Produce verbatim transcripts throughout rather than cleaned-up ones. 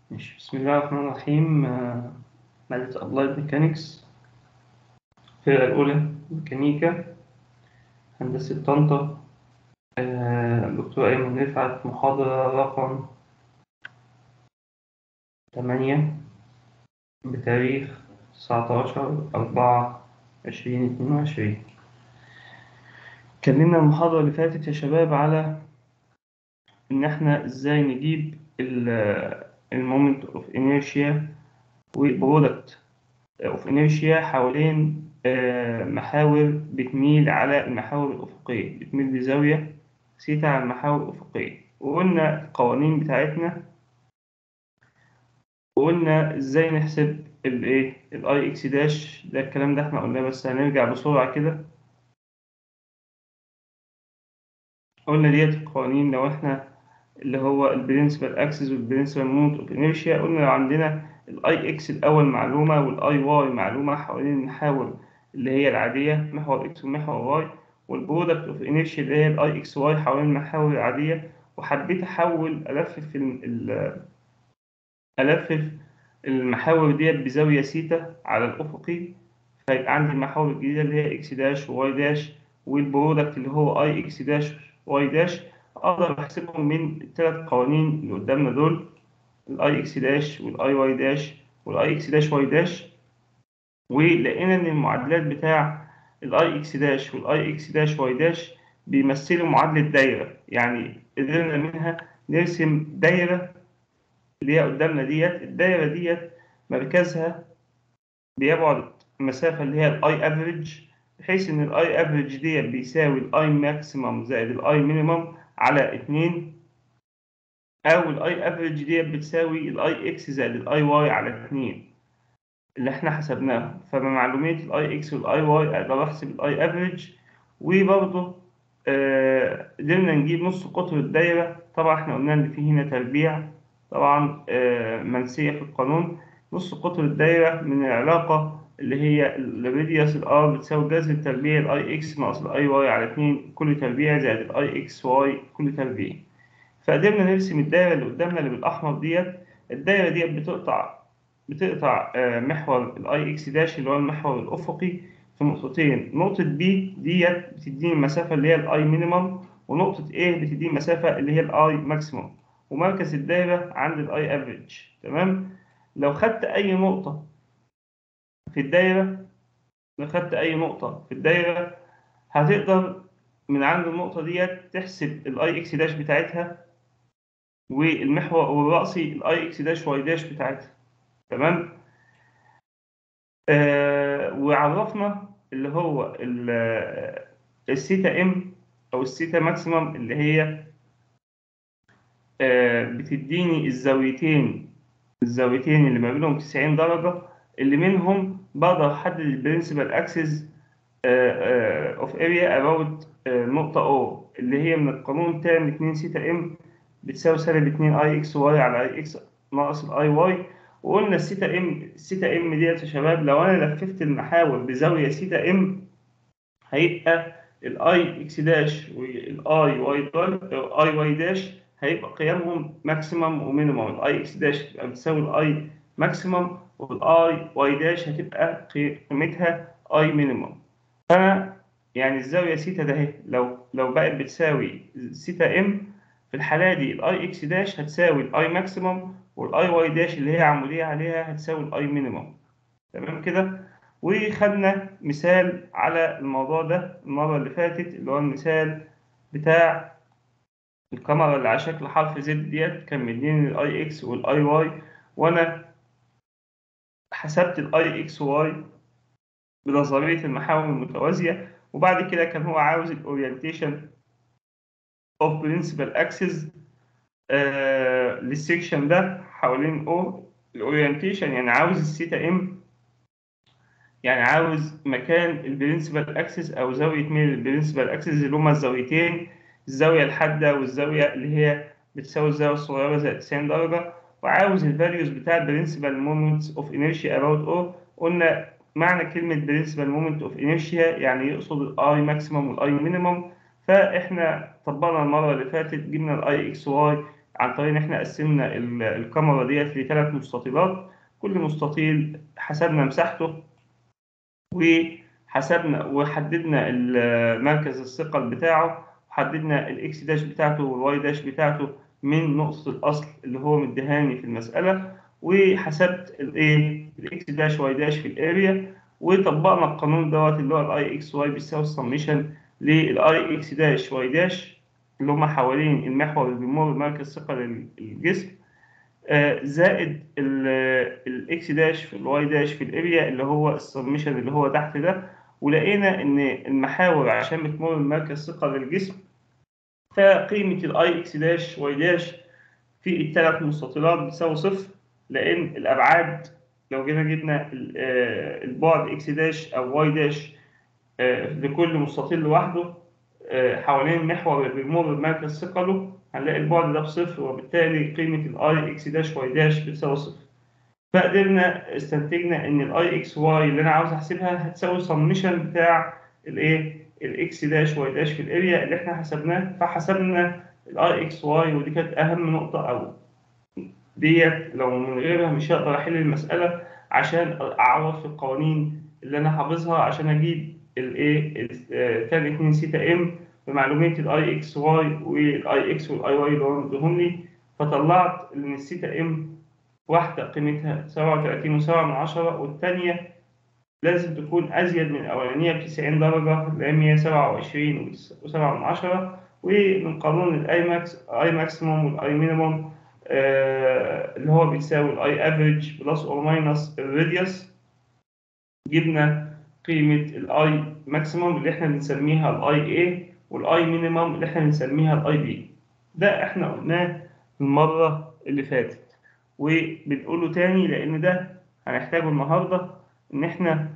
ماشي. بسم الله الرحمن الرحيم. آه، مادة أبلايد ميكانيكس، الفرقة الأولى ميكانيكا، هندسة طنطا. آه، دكتور أيمن رفعت، محاضرة رقم تمانية بتاريخ تسعتاشر أربعة عشرين اتنين وعشرين. اتكلمنا المحاضرة اللي فاتت يا شباب على إن إحنا إزاي نجيب المومنت أوف إنيرشيا والبرودكت اوف انيرشيا حوالين آه، محاور بتميل على المحاور الأفقية، بتميل بزاوية سيتا على المحاور الأفقية. وقلنا القوانين بتاعتنا، وقلنا ازاي نحسب الايه الاي اكس داش ده. الكلام ده احنا قلناه، بس هنرجع بسرعة كده. قلنا ديت القوانين لو احنا اللي هو البرنسبل اكسس والبرنسبل مومنت اوف انيرشيا. قلنا لو عندنا الاي اكس الاول معلومه والاي واي معلومه حوالين المحاور اللي هي العاديه، محور اكس ومحور واي، والبرودكت اوف انيرشيا اللي هي الاي اكس واي حوالين المحاور العاديه، وحبيت احول الفف ال- ال- الفف المحاور ديت بزاويه سيتا على الافقي، فيبقى عندي المحاور الجديدة اللي هي اكس داش وواي داش، والبرودكت اللي هو اي اكس داش واي داش. اقدر احسبهم من الثلاث قوانين اللي قدامنا دول، الاي اكس داش والاي واي داش والاي اكس داش واي داش. ولقينا ان المعادلات بتاع الاي اكس داش والاي اكس داش واي داش بيمثلوا معادلة دايرة. يعني قدرنا منها نرسم دايرة اللي هي قدامنا ديت. الدايرة ديت مركزها بيبعد المسافة اللي هي الاي افريج، بحيث ان الاي افريج دي بيساوي الاي ماكسيمم زائد الاي مينيمم على اتنين، او الاي افريج دي بتساوي الاي اكس زائد الاي واي على اتنين اللي احنا حسبناها. فبمعلومية الاي اكس والاي واي اقدر احسب الاي افريج. وبرضه آه، قدرنا نجيب نص قطر الدايرة. طبعا احنا قلنا ان في هنا تربيع، طبعا آه، منسية في القانون. نص قطر الدايرة من العلاقة اللي هي الراديوس الار بتساوي جذر التربيع الاي اكس ناقص الاي واي على اتنين كل تربيع زائد الاي اكس واي كل تربيع. فقدرنا نرسم الدايرة اللي قدامنا اللي بالأحمر ديت. الدايرة ديت بتقطع بتقطع آه، محور الاي اكس داش اللي هو المحور الأفقي في نقطتين. نقطة بي ديت بتديني المسافة اللي هي الاي مينيمم، ونقطة A بتديني المسافة اللي هي الاي ماكسيمم، ومركز الدايرة عند الاي افريج. تمام. لو خدت أي نقطة في الدايرة لو خدت أي نقطة في الدايرة هتقدر من عند النقطة ديت تحسب الاي اكس داش بتاعتها، والمحور والرأسي الاي اكس داش واي داش بتاعتها. تمام. آه وعرفنا اللي هو ال- آه، السيتا ام او السيتا ماكسيمم اللي هي آه بتديني الزاويتين الزاويتين اللي ما بينهم تسعين درجة، اللي منهم بقدر احدد البرنسبل اكسس اوف اريا اباوت نقطة او، اللي هي من القانون تان اتنين سيتا ام بتساوي سالب اتنين اي اكس واي على اي اكس ناقص الاي واي. وقلنا السيتا ام السيتا ام ديت يا شباب لو انا لففت المحاور بزاوية سيتا ام هيبقى الاي اكس داش والاي واي اي واي داش هيبقى قيمهم ماكسيمم ومينيمم. الاي اكس داش هتبقى بتساوي الاي ماكسيمم، والاي واي داش هتبقى قيمتها اي مينيمم. فانا يعني الزاويه سيتا ده اهي لو لو بقت بتساوي سيتا ام، في الحاله دي الاي اكس داش هتساوي الاي ماكسيمم، والاي واي داش اللي هي عموديه عليها هتساوي الاي مينيمم. تمام كده. وخدنا مثال على الموضوع ده المره اللي فاتت، اللي هو المثال بتاع الكاميرا اللي على شكل حرف زد ديت. كان مديني الاي اكس والاي واي، وانا حسبت الاي اكس واي بنظريه المحاور المتوازيه. وبعد كده كان هو عاوز الاورينتيشن اوف برنسبل اكسس للسكشن ده حوالين او. الاورينتيشن يعني عاوز الثيتا ام، يعني عاوز مكان البرنسبل اكسس او زاويه ميل البرنسبل اكسس اللي هما الزاويتين، الزاويه الحاده والزاويه اللي هي بتساوي الزاويه الصغيره زائد تسعين درجه. وعاوز الفاليوز بتاع البرنسبل مومنتس اوف انيرشيا اباوت او. قلنا معنى كلمه برنسبل مومنت اوف انيرشيا يعني يقصد الاي ماكسيمم والاي مينيمم. فاحنا طبقنا المره اللي فاتت، جبنا الاي اكس واي عن طريق ان احنا قسمنا ال- الكاميرا ديت لثلاث مستطيلات، كل مستطيل حسبنا مساحته، وحسبنا وحددنا ال- مركز الثقل بتاعه، وحددنا الاكس داش بتاعته والواي داش بتاعته من نقطة الأصل اللي هو مديهاني في المسألة، وحسبت الايه الاكس داش واي داش في الاريا، وطبقنا القانون دوت اللي هو الاي اكس واي بيساوي السميشن للاي اكس داش واي داش اللي هما حوالين المحور اللي بيمر بمركز ثقل الجسم، آه، زائد الاكس داش في الواي داش في الاريا اللي هو السمشن اللي هو تحت ده. ولقينا ان المحاور عشان بتمر من مركز ثقل للجسم، فقيمه الاي اكس داش واي داش في الثلاث مستطيلات بتساوي صفر، لان الابعاد لو جينا جبنا ال- آه، البعد اكس داش او واي داش آه، لكل مستطيل لوحده آه، حوالين المحور اللي بيمر بمركز ثقله، هنلاقي البعد ده بصفر، وبالتالي قيمة الاي اكس داش واي داش بتساوي صفر. فقدرنا استنتجنا ان الاي اكس واي اللي انا عاوز احسبها هتساوي سمشن بتاع الايه الاكس داش واي داش في الاريا اللي احنا حسبناه. فحسبنا الاي اكس واي، ودي كانت اهم نقطة، او ديت لو من غيرها مش هقدر احل المسألة، عشان اعوض في القوانين اللي انا حافظها عشان اجيب الايه تان اتنين سيتا ام بمعلومية الاي اكس واي والاي اكس والاي واي اللي هو مديهم لي. فطلعت ان السيتا ام واحدة قيمتها سبعة وتلاتين وسبعة من عشرة، والتانية لازم تكون أزيد من الأولانية بتسعين درجة اللي هي مية وسبعة وعشرين وسبعة من عشرة. ومن قانون الأي ماكس أي ماكسيموم والأي مينيموم آه اللي هو بيساوي الأي أفريج بلس أو ماينس الراديوس، جبنا قيمة الأي ماكسيموم اللي إحنا بنسميها الأي إيه، والأي مينيموم اللي إحنا بنسميها الأي بي. ده إحنا قلناه المرة اللي فاتت، وبنقوله تاني لأن ده هنحتاجه النهاردة. إن إحنا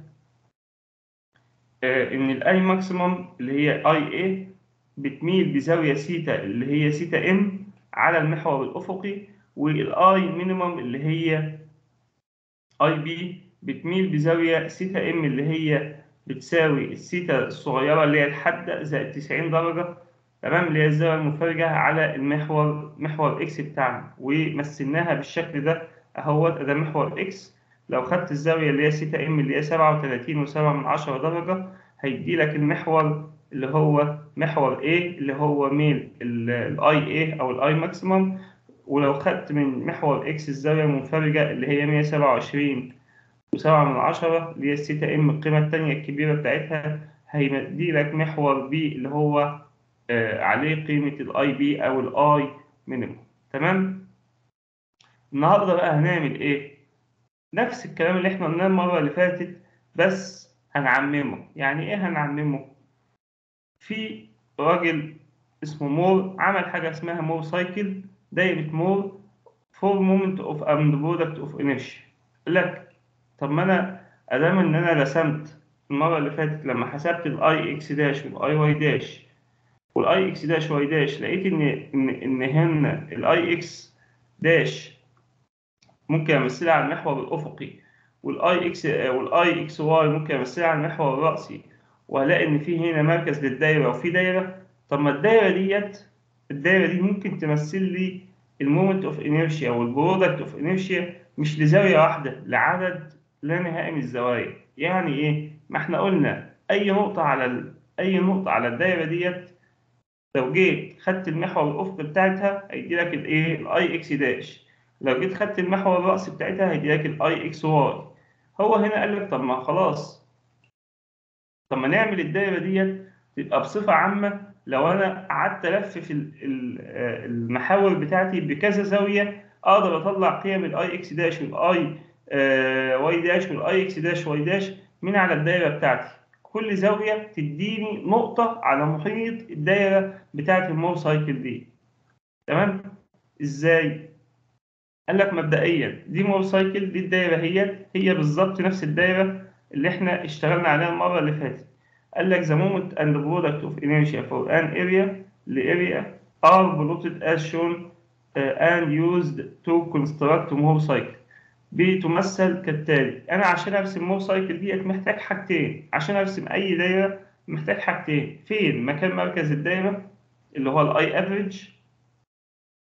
آه، إن الأي ماكسيموم اللي هي أي إيه بتميل بزاوية سيتا اللي هي سيتا إم على المحور الأفقي، والأي مينيموم اللي هي أي بي بتميل بزاوية سيتا إم اللي هي بتساوي السيتا الصغيرة اللي هي الحادة زائد تسعين درجة، تمام، اللي هي الزاوية المفرجة على المحور محور إكس بتاعنا، ومثلناها بالشكل ده أهوت. ده محور إكس، لو خدت الزاوية اللي هي سيتا إم اللي هي سبعة وتلاتين وسبعة من عشرة درجة، هيدي لك المحور اللي هو محور A اللي هو ميل الأي A أو الأي ماكسيموم. ولو خدت من محور إكس الزاوية المنفرجة اللي هي مية وسبعة وعشرين وسبعة من عشرة اللي هي السيتا إم القيمة التانية الكبيرة بتاعتها، هيدي لك محور بي اللي هو آه عليه قيمة الأي بي أو الأي مينيموم. تمام. النهاردة بقى هنعمل إيه؟ نفس الكلام اللي إحنا قلناه المرة اللي فاتت، بس هنعممه. يعني إيه هنعممه؟ في راجل اسمه مور عمل حاجة اسمها مور سايكل، دايرة مور فور مومنت اوف اند برودكت اوف انرشيا. قال لك طب ما انا ادام ان انا رسمت المره اللي فاتت لما حسبت الاي اكس داش والاي واي داش والاي اكس داش واي داش، لقيت ان ان ان هنا الاي اكس داش ممكن امثلها على المحور الافقي، والاي اكس والاي اكس واي ممكن امثلها على المحور الرأسي، وهلاقي ان في هنا مركز للدايره وفي دايره. طب ما الدايره ديت الدايره دي ممكن تمثل لي المومنت اوف انيرشيا والبرودكت اوف انيرشيا مش لزاويه واحده، لعدد لا نهائي من الزوايا. يعني ايه؟ ما احنا قلنا اي نقطه على ال... اي نقطه على الدايره ديت لو جيت خدت المحور الافقي بتاعتها هيدي لك الايه الاي اكس داش، لو جيت خدت المحور الرأسي بتاعتها هيدي لك الاي اكس واي. هو هنا قال لك طب ما خلاص، طب ما نعمل الدايره ديت تبقى بصفه عامه. لو انا قعدت الفف ال- ال- آه، المحاور بتاعتي بكذا زاويه، اقدر اطلع قيم الاي اكس داش والاي واي داش والاي اكس داش واي داش من على الدايره بتاعتي. كل زاويه تديني نقطه على محيط الدايره بتاعت المور سايكل دي. تمام. ازاي؟ قال لك مبدئيا دي مور سايكل، دي الدايره هي هي بالظبط نفس الدايره اللي احنا اشتغلنا عليها المره اللي فاتت. قال لك the moment and product of inertia for an area area are plotted as shown uh, and used to construct more cycle. بتمثل كالتالي. انا عشان ارسم مور سايكل ديت محتاج حاجتين، عشان ارسم اي دايره محتاج حاجتين. فين مكان مركز الدايره اللي هو الاي افريج،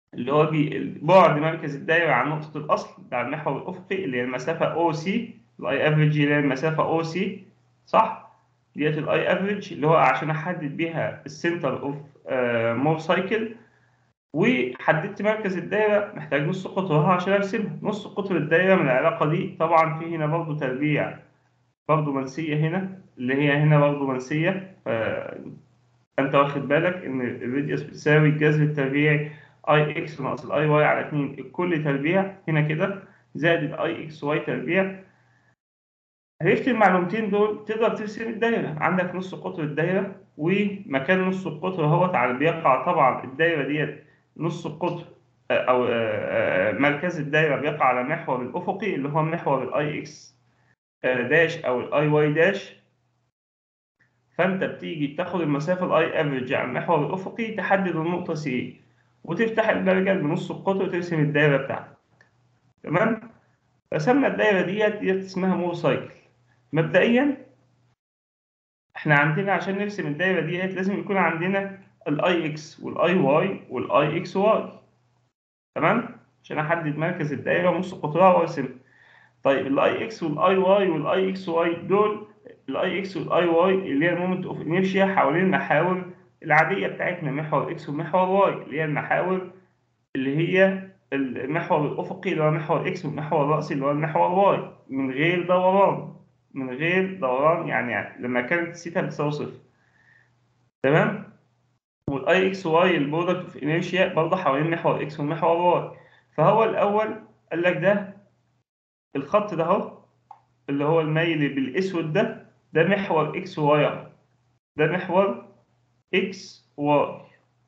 اللي هو بي- بعد مركز الدايرة عن نقطة الأصل بتاع المحور الأفقي اللي هي المسافة أو سي، الأي أفريج اللي هي المسافة أو سي، صح؟ ديت الأي أفريج اللي هو عشان أحدد بيها السنتر أوف مور سايكل. وحددت مركز الدايرة محتاج نص قطرها عشان أرسمها. نص قطر الدايرة من العلاقة دي طبعا في هنا برضه تربيع برضه منسية هنا، اللي هي هنا برضه منسية. فأنت واخد بالك إن الراديوس بتساوي الجذر التربيعي اي اكس ناقص الاي واي على اتنين الكل تربيع هنا كده زائد الاي اكس واي تربيع. عرفت المعلومتين دول تقدر ترسم الدايرة. عندك نص قطر الدايرة، ومكان نص القطر اهوت على بيقع طبعا الدايرة ديت نص القطر أو آه، آه، مركز الدايرة بيقع على محور الأفقي اللي هو محور الاي اكس داش أو الاي واي داش. فأنت بتيجي تاخد المسافة الاي افريج على المحور الأفقي تحدد النقطة سي، وتفتح البرجل بنص القطر وترسم الدايرة بتاعتك. تمام؟ رسمنا الدايرة ديت ديت اسمها مور سايكل. مبدئيا احنا عندنا عشان نرسم الدايره ديت لازم يكون عندنا الاي اكس والاي واي والاي اكس واي. تمام، عشان احدد مركز الدايره ونص قطرها وارسمها. طيب الاي اكس والاي واي والاي اكس واي دول، الاي اكس والاي واي اللي هي المومنت اوف انيرشيا حوالين المحاور العاديه بتاعتنا، محور اكس ومحور واي، اللي هي المحاور اللي هي المحور الافقي اللي هو محور اكس والمحور الرأسي اللي هو المحور واي من غير دوران. من غير دوران يعني, يعني لما كانت سيتا بتساوي صفر. تمام. والاي اكس واي البرودكت اوف انيرشيا برضه حوالين محور اكس والمحور واي. فهو الاول قال لك ده الخط ده اهو اللي هو المايل بالاسود ده، ده محور اكس واي اهو. ده محور اكس واي.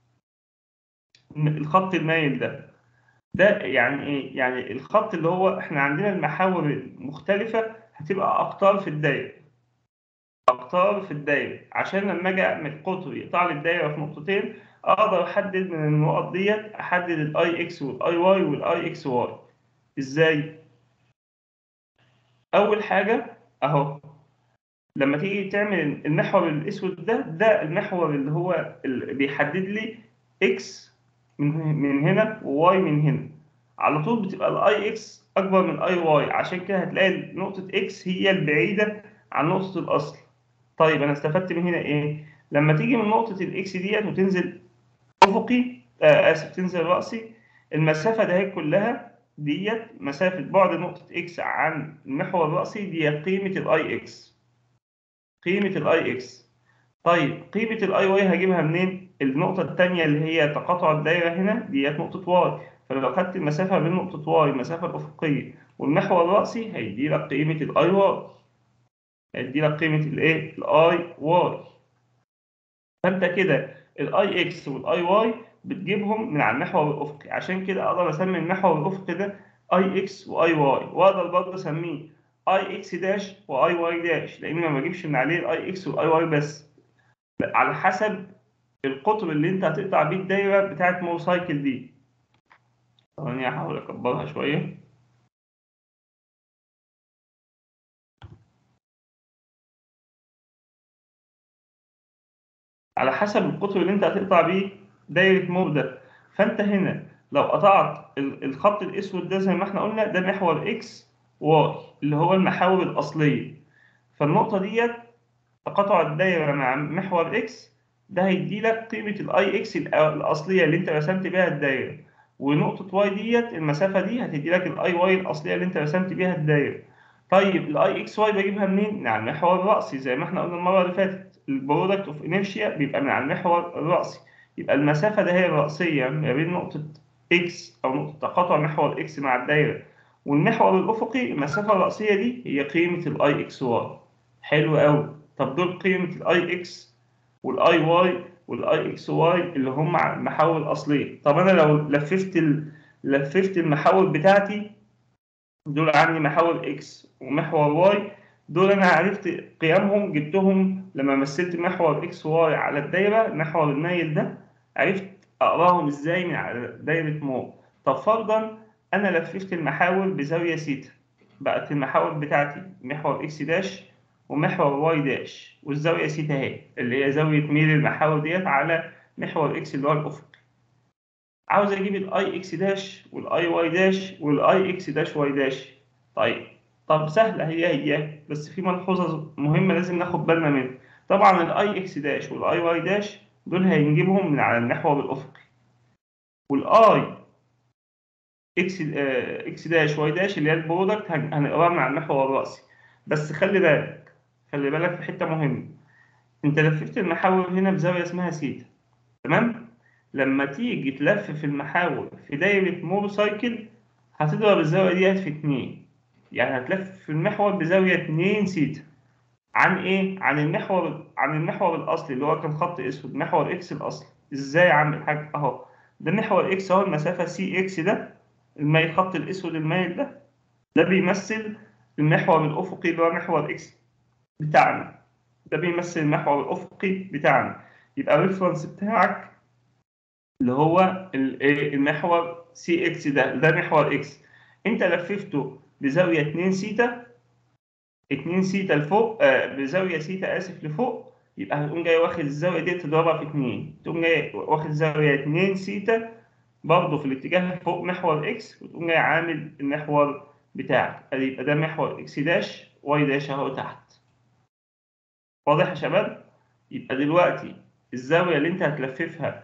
الخط المايل ده ده يعني ايه؟ يعني الخط اللي هو احنا عندنا المحاور المختلفة هتبقى اقطار في الدايرة. اقطار في الدايرة عشان لما اجي اعمل قطر يقطع لي الدايرة في نقطتين اقدر احدد من النقط ديت احدد الاي اكس والاي واي والاي اكس واي. ازاي؟ اول حاجة اهو، لما تيجي تعمل المحور الاسود ده، ده المحور اللي هو اللي بيحدد لي اكس من من هنا وواي من هنا. على طول بتبقى الاي اكس اكبر من اي واي، عشان كده هتلاقي نقطة اكس هي البعيدة عن نقطة الاصل. طيب انا استفدت من هنا ايه؟ لما تيجي من نقطة الاكس ديت وتنزل افقي، آه اسف، تنزل رأسي، المسافة ده هي كلها ديت مسافة بعد نقطة اكس عن المحور الرأسي، دي قيمة الاي اكس. قيمة الاي اكس. طيب قيمة الاي واي هجيبها منين؟ النقطة التانية اللي هي تقاطع الدايرة هنا ديت نقطة واي. فلو خدت المسافة بين نقطة واي المسافة الأفقية والمحور الرأسي هيدي لك قيمة الاي واي. هيدي لك قيمة الايه؟ الاي واي. فانت كده الاي اكس والاي واي بتجيبهم من على المحور الافقي. عشان كده اقدر اسمي المحور الافقي ده اي اكس واي واي، واقدر برضه اسميه اي اكس داش واي واي داش، لان ما بجيبش من عليه الاي اكس والاي واي بس، لا، على حسب القطر اللي انت هتقطع بيه الدايره بتاعت مور سايكل دي. ثواني احاول اكبرها شويه. على حسب القطر اللي انت هتقطع بيه دايره مور ده. فانت هنا لو قطعت ال- الخط الاسود ده زي ما احنا قلنا، ده محور اكس واي اللي هو المحاور الاصليه. فالنقطه ديت تقاطع الدايره مع محور اكس، ده هيدي لك قيمه الاي اكس الاصليه اللي انت رسمت بيها الدايره. ونقطه واي ديت المسافه دي هتدي لك الاي واي الاصليه اللي انت رسمت بيها الدايره. طيب الاي اكس واي بجيبها منين؟ من على المحور الرأسي زي ما احنا قلنا المره اللي فاتت، البرودكت اوف انيرشيا بيبقى من على المحور الرأسي. يبقى المسافه ده هي الرأسيه ما بين نقطه اكس او نقطه تقاطع محور اكس مع الدايره والمحور الافقي، المسافه الرأسيه دي هي قيمه الاي اكس واي. حلو قوي. طب دول قيمه الاي اكس والاي واي والاي اكس واي اللي هم على المحاور الاصليه. طب انا لو لففت ال... لففت المحاور بتاعتي، دول عندي محور اكس ومحور واي، دول انا عرفت قيمهم جبتهم لما مثلت محور اكس واي على الدايره المحور المايل ده، عرفت اقراهم ازاي من على دايره مو. طب فرضا انا لففت المحاور بزاويه سيتا، بقت المحاور بتاعتي محور اكس داش ومحور واي داش، والزاويه سيتا اهي اللي هي زاويه ميل المحاور ديت على محور اكس اللي هو الافق. عاوز اجيب الاي اكس داش والاي واي داش والاي اكس داش واي داش. طيب طب سهله هي هي، بس في ملحوظه مهمه لازم ناخد بالنا منها. طبعا الاي اكس داش والاي واي داش دول هنجيبهم من على المحور الافقي، والاي اكس آه، اكس داش واي داش اللي هي البرودكت هن- هنقراها من على المحور الرأسي. بس خلي بالك، خلي بالك في حته مهمه. انت لففت المحاور هنا بزاويه اسمها سيتا، تمام؟ لما تيجي تلفف المحاور في دايره مور سايكل هتضرب الزاويه ديت في اتنين، يعني هتلف المحور بزاويه اتنين سيتا. عن ايه؟ عن المحور عن المحور الاصلي اللي هو كان خط اسود، محور اكس الاصلي. ازاي يا عم الحاج؟ اهو ده محور اكس اهو، المسافه سي اكس ده المايل، الخط الاسود المايل ده ده بيمثل المحور الافقي اللي هو محور اكس بتاعنا. ده بيمثل المحور الافقي بتاعنا. يبقى الريفرنس بتاعك اللي هو ال- إيه؟ المحور سي اكس ده ده محور اكس. انت لففته بزاويه اتنين سيتا، اتنين سيتا لفوق، آه بزاويه سيتا اسف لفوق. يبقى هتقوم جاي واخد الزاويه دي تضربها في اتنين، تقوم جاي واخد زاويه اتنين سيتا برضه في الاتجاه فوق محور اكس، وتقوم جاي عامل المحور بتاعك. ادي يبقى ده محور اكس داش واي داش اهو تحت. واضح يا شباب؟ يبقى دلوقتي الزاويه اللي انت هتلففها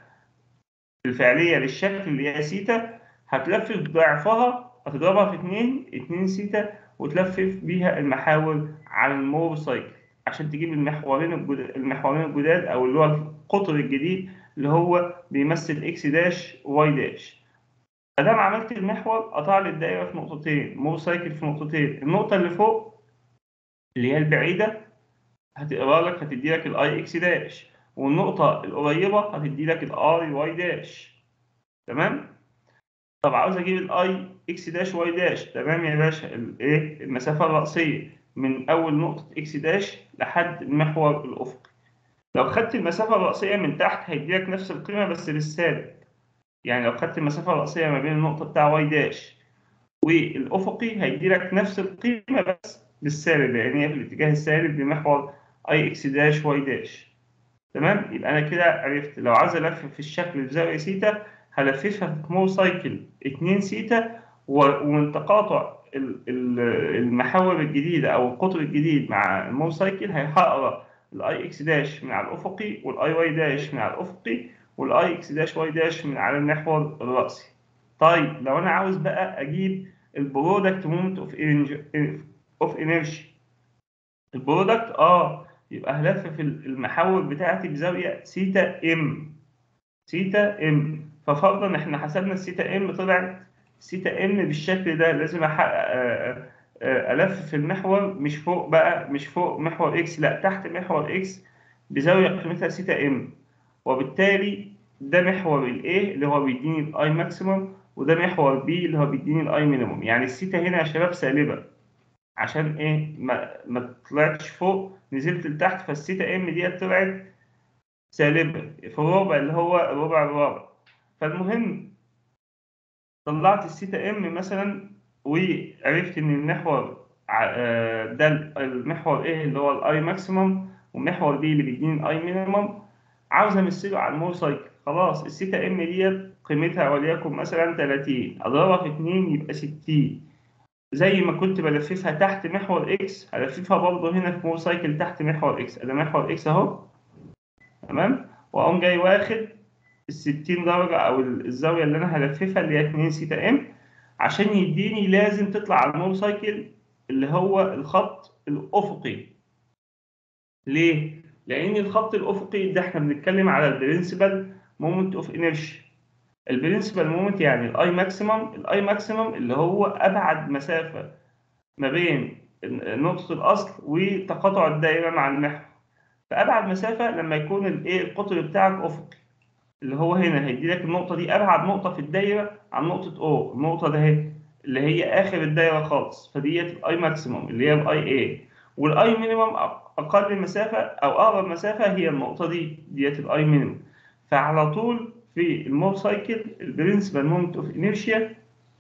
الفعليه للشكل اللي هي سيتا هتلفف ضعفها، هتضربها في اتنين اتنين سيتا، وتلفف بيها المحاور على المور سايكل عشان تجيب المحورين الجداد، المحورين الجداد او اللي هو القطر الجديد اللي هو بيمثل اكس داش واي داش. ادام عملت المحور قطع لي الدايره في نقطتين، مور سايكل في نقطتين. النقطه اللي فوق اللي هي البعيده هتقرا لك، هتدي لك الاي اكس داش، والنقطه القريبه هتدي لك الاي واي داش. تمام؟ طب عاوز اجيب الاي اكس داش واي داش. تمام يا باشا، الايه المسافه الرأسيه من اول نقطه اكس داش لحد المحور الافقي. لو خدت المسافه الرأسيه من تحت هيدي لك نفس القيمه بس بالسالب. يعني لو خدت المسافه الرأسيه ما بين النقطه بتاع واي داش والافقي هيدي لك نفس القيمه بس بالسالب، لان هي في الاتجاه السالب لمحور اي اكس داش واي داش. تمام؟ يبقى انا كده عرفت لو عايز الفف في الشكل بزاويه سيتا هلففها في مور سايكل اتنين سيتا، ومن تقاطع ال- ال- المحاور الجديده او القطر الجديد مع المور سايكل هيحقق الاي اكس داش من على الافقي والاي واي داش من على الافقي والاي اكس داش واي داش من على المحور الرأسي. طيب لو انا عاوز بقى اجيب البرودكت مومنت اوف اوف انرشيا، البرودكت اه يبقى هلفف المحاور بتاعتي بزاويه سيتا ام، سيتا ام. ففرضا احنا حسبنا السيتا ام طلعت سيتا ام بالشكل ده، لازم احقق آه، آه، الفف المحور مش فوق بقى، مش فوق محور اكس، لا تحت محور اكس بزاويه قيمتها سيتا ام. وبالتالي ده محور الايه اللي هو بيديني الاي ماكسيموم، وده محور بي اللي هو بيديني الاي مينيموم. يعني السيتا هنا يا شباب سالبه، عشان ايه؟ ما ما طلعتش فوق نزلت لتحت، فالسيتا ام ديت طلعت سالبه في الربع اللي هو الربع الرابع. فالمهم طلعت السيتا ام مثلا، وعرفت ان المحور ع- آه، ده المحور ايه اللي هو الاي ماكسيمم، ومحور بي اللي بيديني الاي مينيمم. عاوز امثله على المور سايكل. خلاص السيتا ام ديت قيمتها وليكن مثلا تلاتين، اضربها في اتنين يبقى ستين. زي ما كنت بلففها تحت محور اكس هلففها برضه هنا في مور سايكل تحت محور اكس. ادي محور اكس اهو، تمام؟ واقوم جاي واخد ال ستين درجه او الزاويه اللي انا هلففها اللي هي اتنين سيتا ام، عشان يديني لازم تطلع على المور سايكل اللي هو الخط الافقي. ليه؟ لان الخط الافقي ده احنا بنتكلم على البرنسبل مومنت اوف انرشيا. البرنسبل مومنت يعني الاي ماكسيمم، الاي ماكسيمم اللي هو ابعد مسافه ما بين نقطة الأصل وتقاطع الدائرة مع المحور. فأبعد مسافة لما يكون الإيه القطر بتاعك أفقي، اللي هو هنا هيدي لك النقطة دي أبعد نقطة في الدايرة عن نقطة أو، النقطة ده اهي اللي هي آخر الدايرة خالص، فديت الأي ماكسيموم اللي هي الأي إيه. والأي مينيموم أقل مسافة أو أقرب مسافة هي النقطة دي، ديت الأي مينيموم. فعلى طول في المور سايكل البرنسبل مومنت أوف إنيرشيا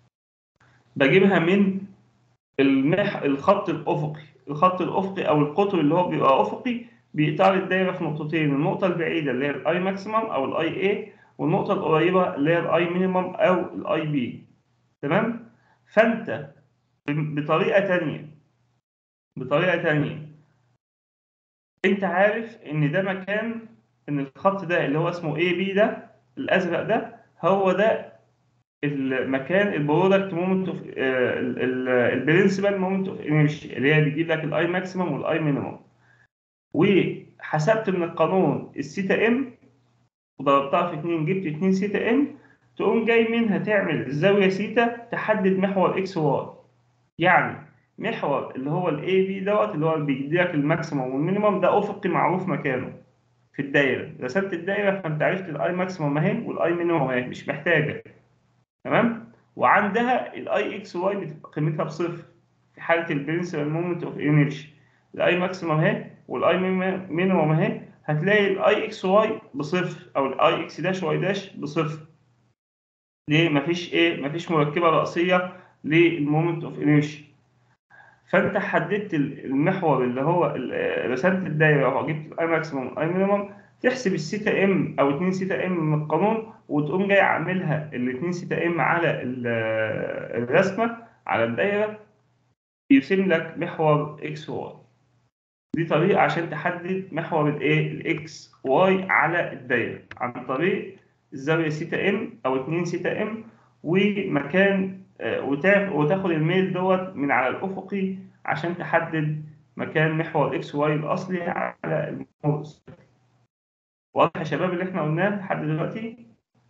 بجيبها من المح... الخط الأفقي. الخط الأفقي أو القطر اللي هو بيبقى أفقي بيقطع لي الدايرة في نقطتين، النقطة البعيدة اللي هي الأي ماكسيمم أو الأي إيه، والنقطة القريبة اللي هي الاي مينيمم او الاي بي. تمام؟ فانت بطريقة تانية بطريقة تانية انت عارف ان ده مكان، ان الخط ده اللي هو اسمه اي بي ده الازرق ده هو ده المكان البرودكت مومنت اوف البرنسبل مومنت اوف انرشيا، اللي هي بيجيب لك الاي ماكسيمم والاي مينيمم. وحسبت من القانون السيتا ام وضربتها في اتنين، جبت اتنين سيتا ام، تقوم جاي منها تعمل الزاويه سيتا تحدد محور اكس واي. يعني محور اللي هو الاي بي دوت اللي هو بيدي لك الماكسيمم والمينيمم ده افقي معروف مكانه في الدايره، رسمت الدايره فانت عرفت الاي ماكسيمم اهي والاي مينيمم اهي، مش محتاجه. تمام؟ وعندها الاي اكس واي بتبقى قيمتها بصفر في حاله البرنسبل مومنت اوف انرشيا. الاي ماكسيمم اهي والاي مينيمم اهي، هتلاقي الاي اكس واي بصفر او الاي اكس داش واي داش بصفر. ليه؟ مفيش ايه؟ مفيش مركبه رئيسيه للمومنت اوف انرشيا. فانت حددت المحور اللي هو رسمت الدايره وجبت الاي ماكسيمم والاي مينيمم، تحسب السيتا ام او اتنين سيتا ام من القانون، وتقوم جاي عاملها ال اتنين سيتا ام على الرسمه على الدايره، يرسم لك محور اكس واي. دي طريقه عشان تحدد محور الايه الاكس واي على الدايره عن طريق الزاويه سيتا ام او اتنين سيتا ام ومكان، وتاخد الميل دوت من على الافقي عشان تحدد مكان محور اكس واي الاصلي على المحور. واضح يا شباب اللي احنا قلناه لحد دلوقتي؟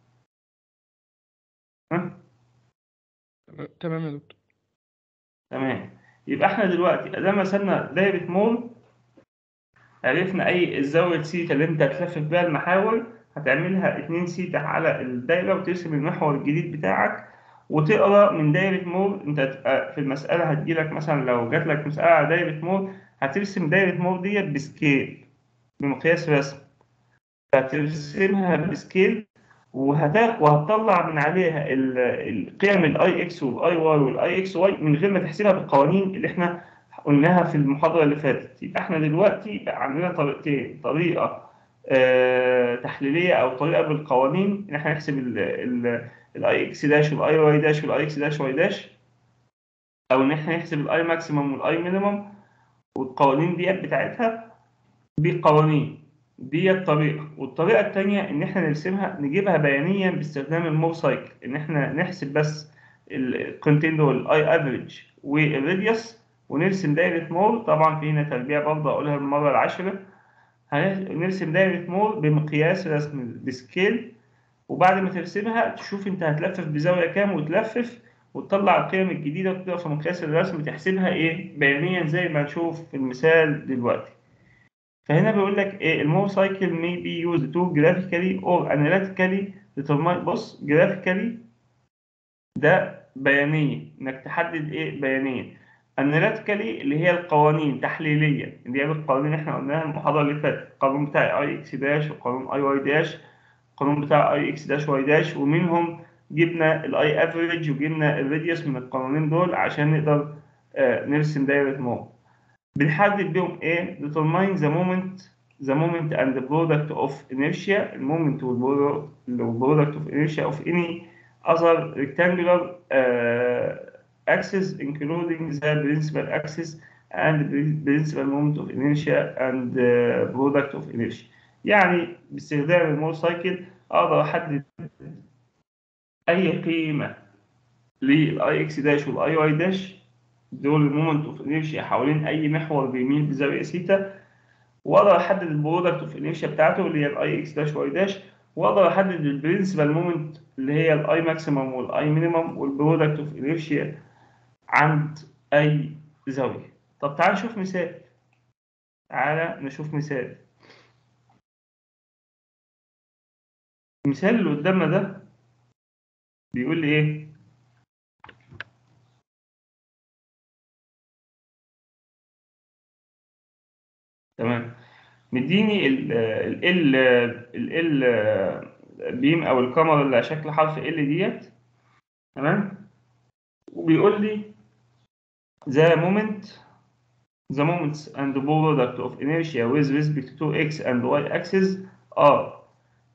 ها؟ تمام يا دكتور. تمام. يبقى احنا دلوقتي ادام رسمنا دايره مول، عرفنا اي الزاويه سيتا اللي انت هتلفف بيها المحاور، هتعملها اتنين سيتا على الدايره وترسم المحور الجديد بتاعك، وتقرا من دايره مول. انت في المساله هتجيلك مثلا لو جات لك مساله على دايره مول، هترسم دايره مول ديت بسكيل بمقياس رسم، هترسمها بسكيل وهتاخد وهتطلع من عليها القيم الاي اكس والاي واي والاي اكس واي من غير ما تحسبها بالقوانين اللي احنا قلناها في المحاضره اللي فاتت. يبقى احنا دلوقتي بقى عندنا طريقتين، طريقه آه تحليليه او طريقه بالقوانين ان احنا نحسب الاي اكس داش والاي واي داش والاي اكس داش واي داش، او ان احنا نحسب الاي ماكسيمم والاي مينيمم والقوانين ديت بتاعتها بقوانين. دي الطريقة. والطريقة التانية إن إحنا نرسمها نجيبها بيانيا باستخدام المور سايكل، إن إحنا نحسب بس القيمتين دول الأي أفريج والراديوس ونرسم دايرة مور. طبعا في هنا تربيع برضه أقولها المرة العاشرة، هنرسم دايرة مور بمقياس رسم بسكيل، وبعد ما ترسمها تشوف أنت هتلفف بزاوية كام وتلفف وتطلع القيم الجديدة وتقدر في مقياس الرسم تحسبها إيه بيانيا زي ما نشوف في المثال دلوقتي. فهنا بيقول لك ايه المور سايكل may be used to graphically or analytically determine. بص graphically ده بيانيا انك تحدد ايه بيانيا، analytically اللي هي القوانين تحليليا اللي هي القوانين اللي احنا قلناها المحاضره اللي فاتت، القانون بتاع اي اكس داش والقانون اي واي داش، القانون بتاع اي اكس داش واي داش، ومنهم جبنا الاي افريج وجبنا الراديوس من القانونين دول عشان نقدر آه نرسم دايره مور. بنحدد بيهم ايه determine the moment the moment and the product of inertia، المومنت والبرودكت of inertia of any other rectangular uh, axis including the principal axis and principal moment of inertia and uh, product of inertia. يعني باستخدام المور سايكل اقدر احدد اي قيمه للاي اكس داش والاي واي داش، دول المومنت اوف انيرشيا حوالين اي محور بيميل بزاويه سيتا، واقدر احدد البرودكت اوف انيرشيا بتاعته اللي هي الاي اكس داش واي داش، واقدر احدد البرنسبل مومنت اللي هي الاي ماكسيمم والاي مينيمم والبرودكت اوف انيرشيا عند اي زاويه. طب تعال نشوف مثال، تعالى نشوف مثال. المثال اللي قدامنا ده بيقول لي ايه؟ تمام. مديني ال ال ال ال بيم او الكاميرا اللي على شكل حرف ال ديت. تمام. وبيقول لي the moment the moments and the product of inertia with respect to x and y axis are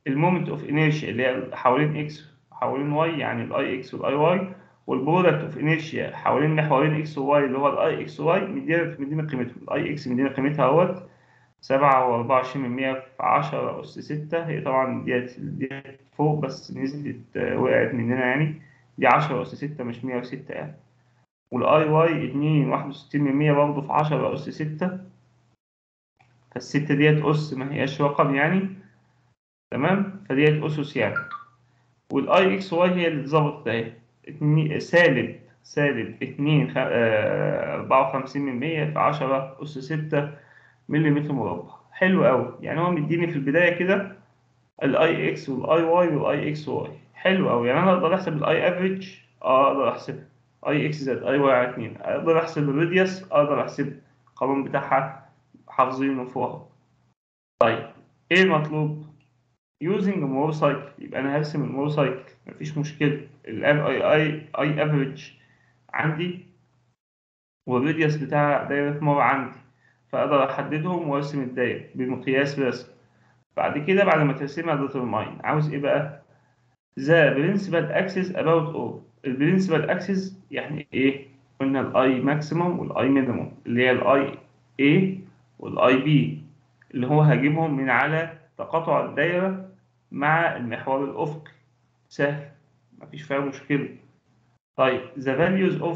المومنت اوف انيرشيا اللي هي حوالين اكس حوالين واي، يعني الاي اكس والاي واي، والبرودكت اوف انيرشيا حوالين محورين اكس وواي اللي هو الاي اكس واي، مدينا مدينا قيمتهم. الاي اكس مدينا قيمتها اهوت سبعة وأربعة وعشرين من مية في عشرة أس ستة. هي طبعا ديت ديت فوق بس نزلت، آه، وقعت مننا يعني. دي عشرة أس ستة مش مية وستة يعني. والاي واي اتنين واحد وستين من مية برضه في عشرة أس ستة. فالستة ديت أس ما هياش رقم يعني. تمام، فديت أسس يعني. والاي اكس واي هي اللي اتظبطت اهي. اتنين- سالب سالب اتنين خ- آه، أربعة وخمسين من مية في عشرة أس ستة مليمتر مربع. حلو أوي، يعني هو مديني في البداية كده الاي اكس والاي واي والاي اكس واي. حلو أوي، يعني أنا أقدر أحسب الاي افريج، أه أقدر أحسبها اي اكس زائد اي واي على اتنين. أقدر أحسب الراديوس، أقدر أحسب القانون بتاعها حافظينه فوق. طيب، إيه المطلوب؟ using more cycle. يبقى انا هرسم المور سايكل، مفيش مشكله. الان اي اي اي افريج عندي، والراديوس بتاع دايره مر عندي، فاقدر احددهم وارسم الدايره بمقياس رسم. بعد كده بعد ما ترسمها ديترماين، عاوز ايه بقى؟ ذا برنسبل اكسس اباوت او. البرنسبل اكسس يعني ايه؟ قلنا الاي ماكسيموم والاي مينيموم، اللي هي الاي اي والاي بي، اللي هو هجيبهم من على تقاطع الدايره مع المحور الافقي. سهل، مفيش فيها مشكلة. طيب the values of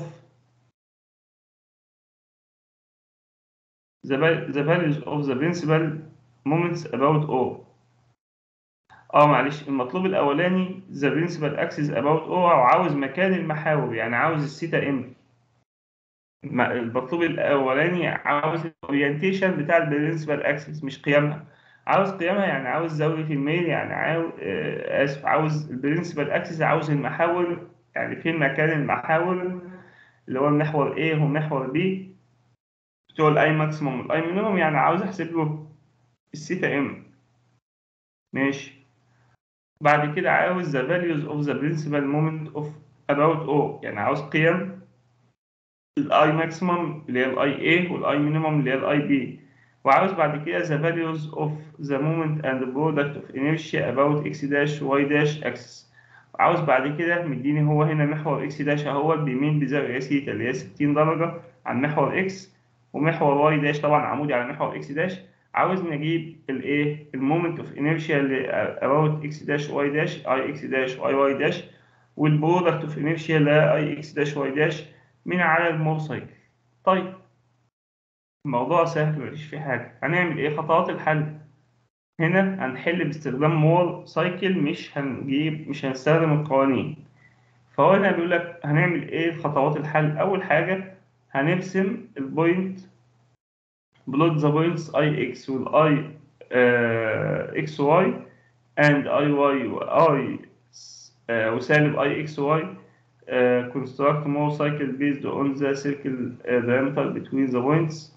the, val- the values of the principal moments about O. اه معلش، المطلوب الأولاني the principal axis about O، أو عاوز مكان المحاور، يعني عاوز الثيتا ام. ما- المطلوب الأولاني عاوز الأورينتيشن بتاع البرنسبل أكسس، مش قيمها. عاوز قيمها يعني عاوز زاوية الميل، يعني عاوز آه، آسف، عاوز البرنسبل أكسس، عاوز المحاور، يعني فين مكان المحاور، اللي هو المحور A ومحور B بتوع الاي ماكسيموم والاي مينيموم. يعني عاوز احسب له الثيتا ام. ماشي. بعد كده عاوز the values of the principal moment of about O، يعني عاوز قيم الاي ماكسيموم اللي هي الاي اي والاي مينيموم اللي هي الاي بي. وعاوز بعد كده the values of the moment and the product of inertia about x dash y dash axis. عاوز بعد كده مديني هو هنا محور اكس داش اهو بيميل بزاوية سيتا اللي هي ستين درجة عن محور اكس، ومحور واي داش طبعا عمودي على محور اكس داش. عاوز نجيب الايه المومنت اوف انيرشيا اللي about اكس داش واي داش اي اكس داش واي واي داش، والبرودكت اوف انيرشيا اللي اي اكس داش واي داش من على المور سايكل. طيب، الموضوع سهل مفيش فيه حاجة. هنعمل ايه خطوات الحل؟ هنا هنحل باستخدام مور سايكل، مش هنجيب مش هنستخدم القوانين. فهو هنا بيقول لك هنعمل ايه خطوات الحل. اول حاجه هنرسم البوينت، بلوت ذا بوينتس اي اكس والاي اكس واي اند اي واي واي وسالب اي اكس واي. construct more cycle based on the circle uh, diameter between the points.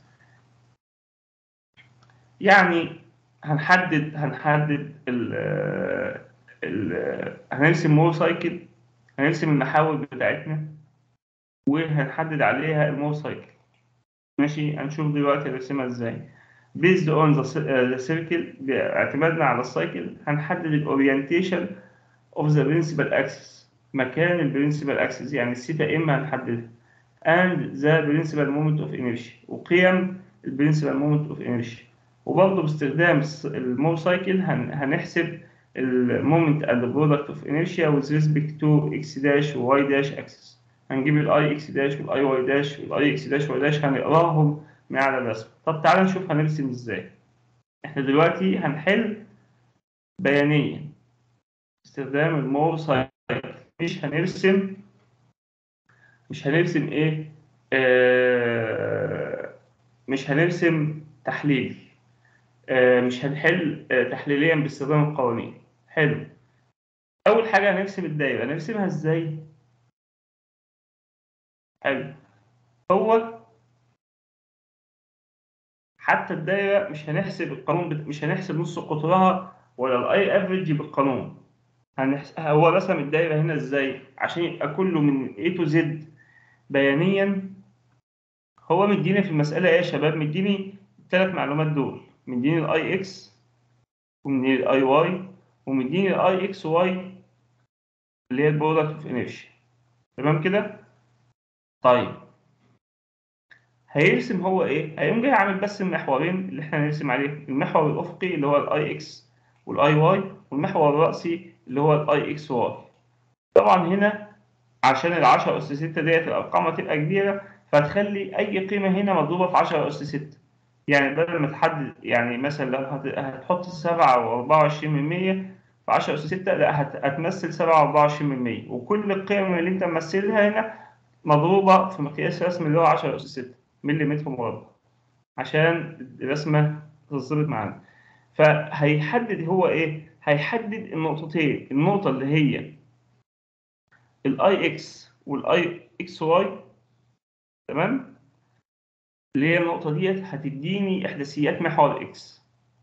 يعني هنحدد هنحدد ال ال هنرسم مور سايكل، هنرسم المحاور بتاعتنا وهنحدد عليها المور سايكل. ماشي، هنشوف دلوقتي نرسمها ازاي. based on the the circle، باعتمادنا على السايكل هنحدد الاورينتيشن of the principal axis، مكان البرنسبل اكسس يعني الثيتا ام هنحددها، and the principal moment of inertia، وقيم البرنسبل moment of inertia. وبرضه باستخدام المور سايكل هنحسب المومنت and the product of inertia with respect to x dash و y dash axis. هنجيب الاي اكس داش والاي واي داش والاي اكس داش واي داش هنقراهم من على الرسم. طب تعالى نشوف هنرسم ازاي. احنا دلوقتي هنحل بيانيا باستخدام المور سايكل، مش هنرسم مش هنرسم ايه آه مش هنرسم تحليل. آه مش هنحل آه تحليليا باستخدام القوانين. حلو. اول حاجه هنرسم الدايره، هنرسمها ازاي؟ حلو. هو حتى الدايره مش هنحسب القانون بت... مش هنحسب نص قطرها ولا الاي افريج بالقانون. هنحس... هو رسم الدايره هنا ازاي عشان يبقى كله من A to Z بيانيا. هو مديني في المساله ايه يا شباب؟ مديني الثلاث معلومات دول، مديني الاي اكس ومديني الاي واي ومديني الاي اكس واي اللي هي البرودكت اوف انيرشيا. تمام كده؟ طيب هيرسم هو ايه؟ هيقوم جاي عامل بس المحورين اللي احنا هنرسم عليهم، المحور الافقي اللي هو الاي اكس والاي واي، والمحور الرأسي اللي هو الاي اكس واي. طبعا هنا عشان ال عشرة أس ستة ديت الأرقام هتبقى كبيرة، فهتخلي أي قيمة هنا مضروبة في عشرة أس ستة. يعني بدل ما تحدد، يعني مثلا لو هت- هتحط سبعة وأربعة وعشرين من مية في عشرة أس ستة، لا هت- هتمثل سبعة وأربعة وعشرين من مية، وكل القيم اللي أنت ممثلها هنا مضروبة في مقياس رسمي اللي هو عشرة أس ستة مليمتر مربع، عشان الرسمة تظبط معانا. فهيحدد هو إيه؟ هيحدد النقطتين، النقطة اللي هي الاي اكس والاي اكس واي، تمام، اللي هي النقطة ديت هتديني إحداثيات محور إكس،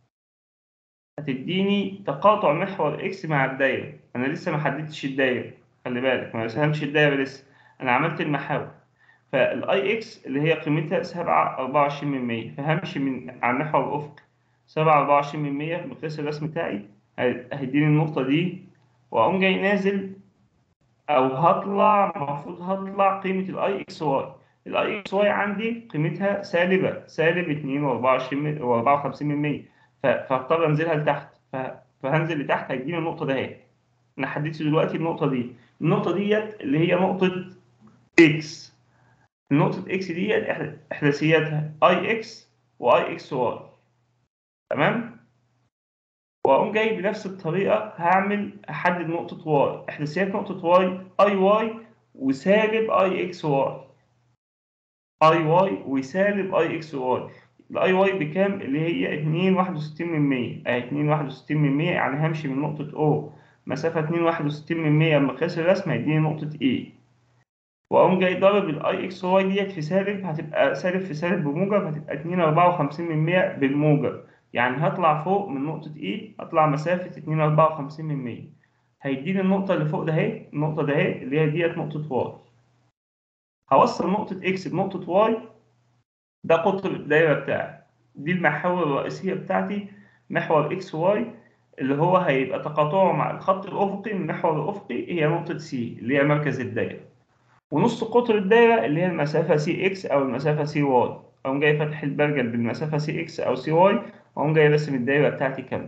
هتديني تقاطع محور إكس مع الدايرة. أنا لسه ما حددتش الدايرة، خلي بالك ما رسمتش الدايرة لسه، أنا عملت المحاور. فالأي إكس اللي هي قيمتها سبعة أربعة وعشرين من مية، فهمشي من على المحور الأفقي سبعة أربعة وعشرين من مية بمقياس الرسم بتاعي، هيديني النقطة دي، وأقوم جاي نازل او هطلع، المفروض هطلع قيمه الاي اكس واي. الاي اكس واي عندي قيمتها سالبه سالب اتنين وأربعة وعشرين وأربعة وخمسين من مية، فهضطر انزلها لتحت، ف- فهنزل لتحت هيديني النقطه دهي. انا حددت دلوقتي النقطه دي، النقطه ديت اللي هي نقطه اكس. النقطه اكس ديت إح- احداثياتها اي اكس واي اكس واي، تمام. واقوم جاي بنفس الطريقه هعمل احدد نقطه واي، احداثيات نقطه واي اي واي وسالب اي اكس واي، اي واي وسالب اي اكس واي. الاي واي بكام؟ اللي هي اتنين واحد وستين من مية، اهي اتنين واحد وستين من مية، يعني همشي من نقطه او مسافه اتنين واحد وستين من مية بمقياس الرسم هيديني نقطه اي، واقوم جاي ضارب الاي اكس واي ديت في سالب، هتبقى سالب في سالب بموجب، هتبقى اتنين أربعة وخمسين من مية بالموجب، يعني هطلع فوق من نقطة اي، هطلع مسافة اتنين أربعة وخمسين من مية، هيديني النقطة اللي فوق ده اهي، النقطة ده اهي اللي هي ديت نقطة واي. هوصل نقطة اكس بنقطة واي، ده قطر الدايرة بتاعي، دي المحاور الرئيسية بتاعتي، محور اكس واي اللي هو هيبقى تقاطعه مع الخط الأفقي من المحور الأفقي هي نقطة سي اللي هي مركز الدايرة، ونص قطر الدايرة اللي هي المسافة سي اكس أو المسافة سي واي. أقوم جاي فاتح البرجل بالمسافة سي اكس أو سي واي، وأقوم جاي راسم الدايرة بتاعتي كاملة،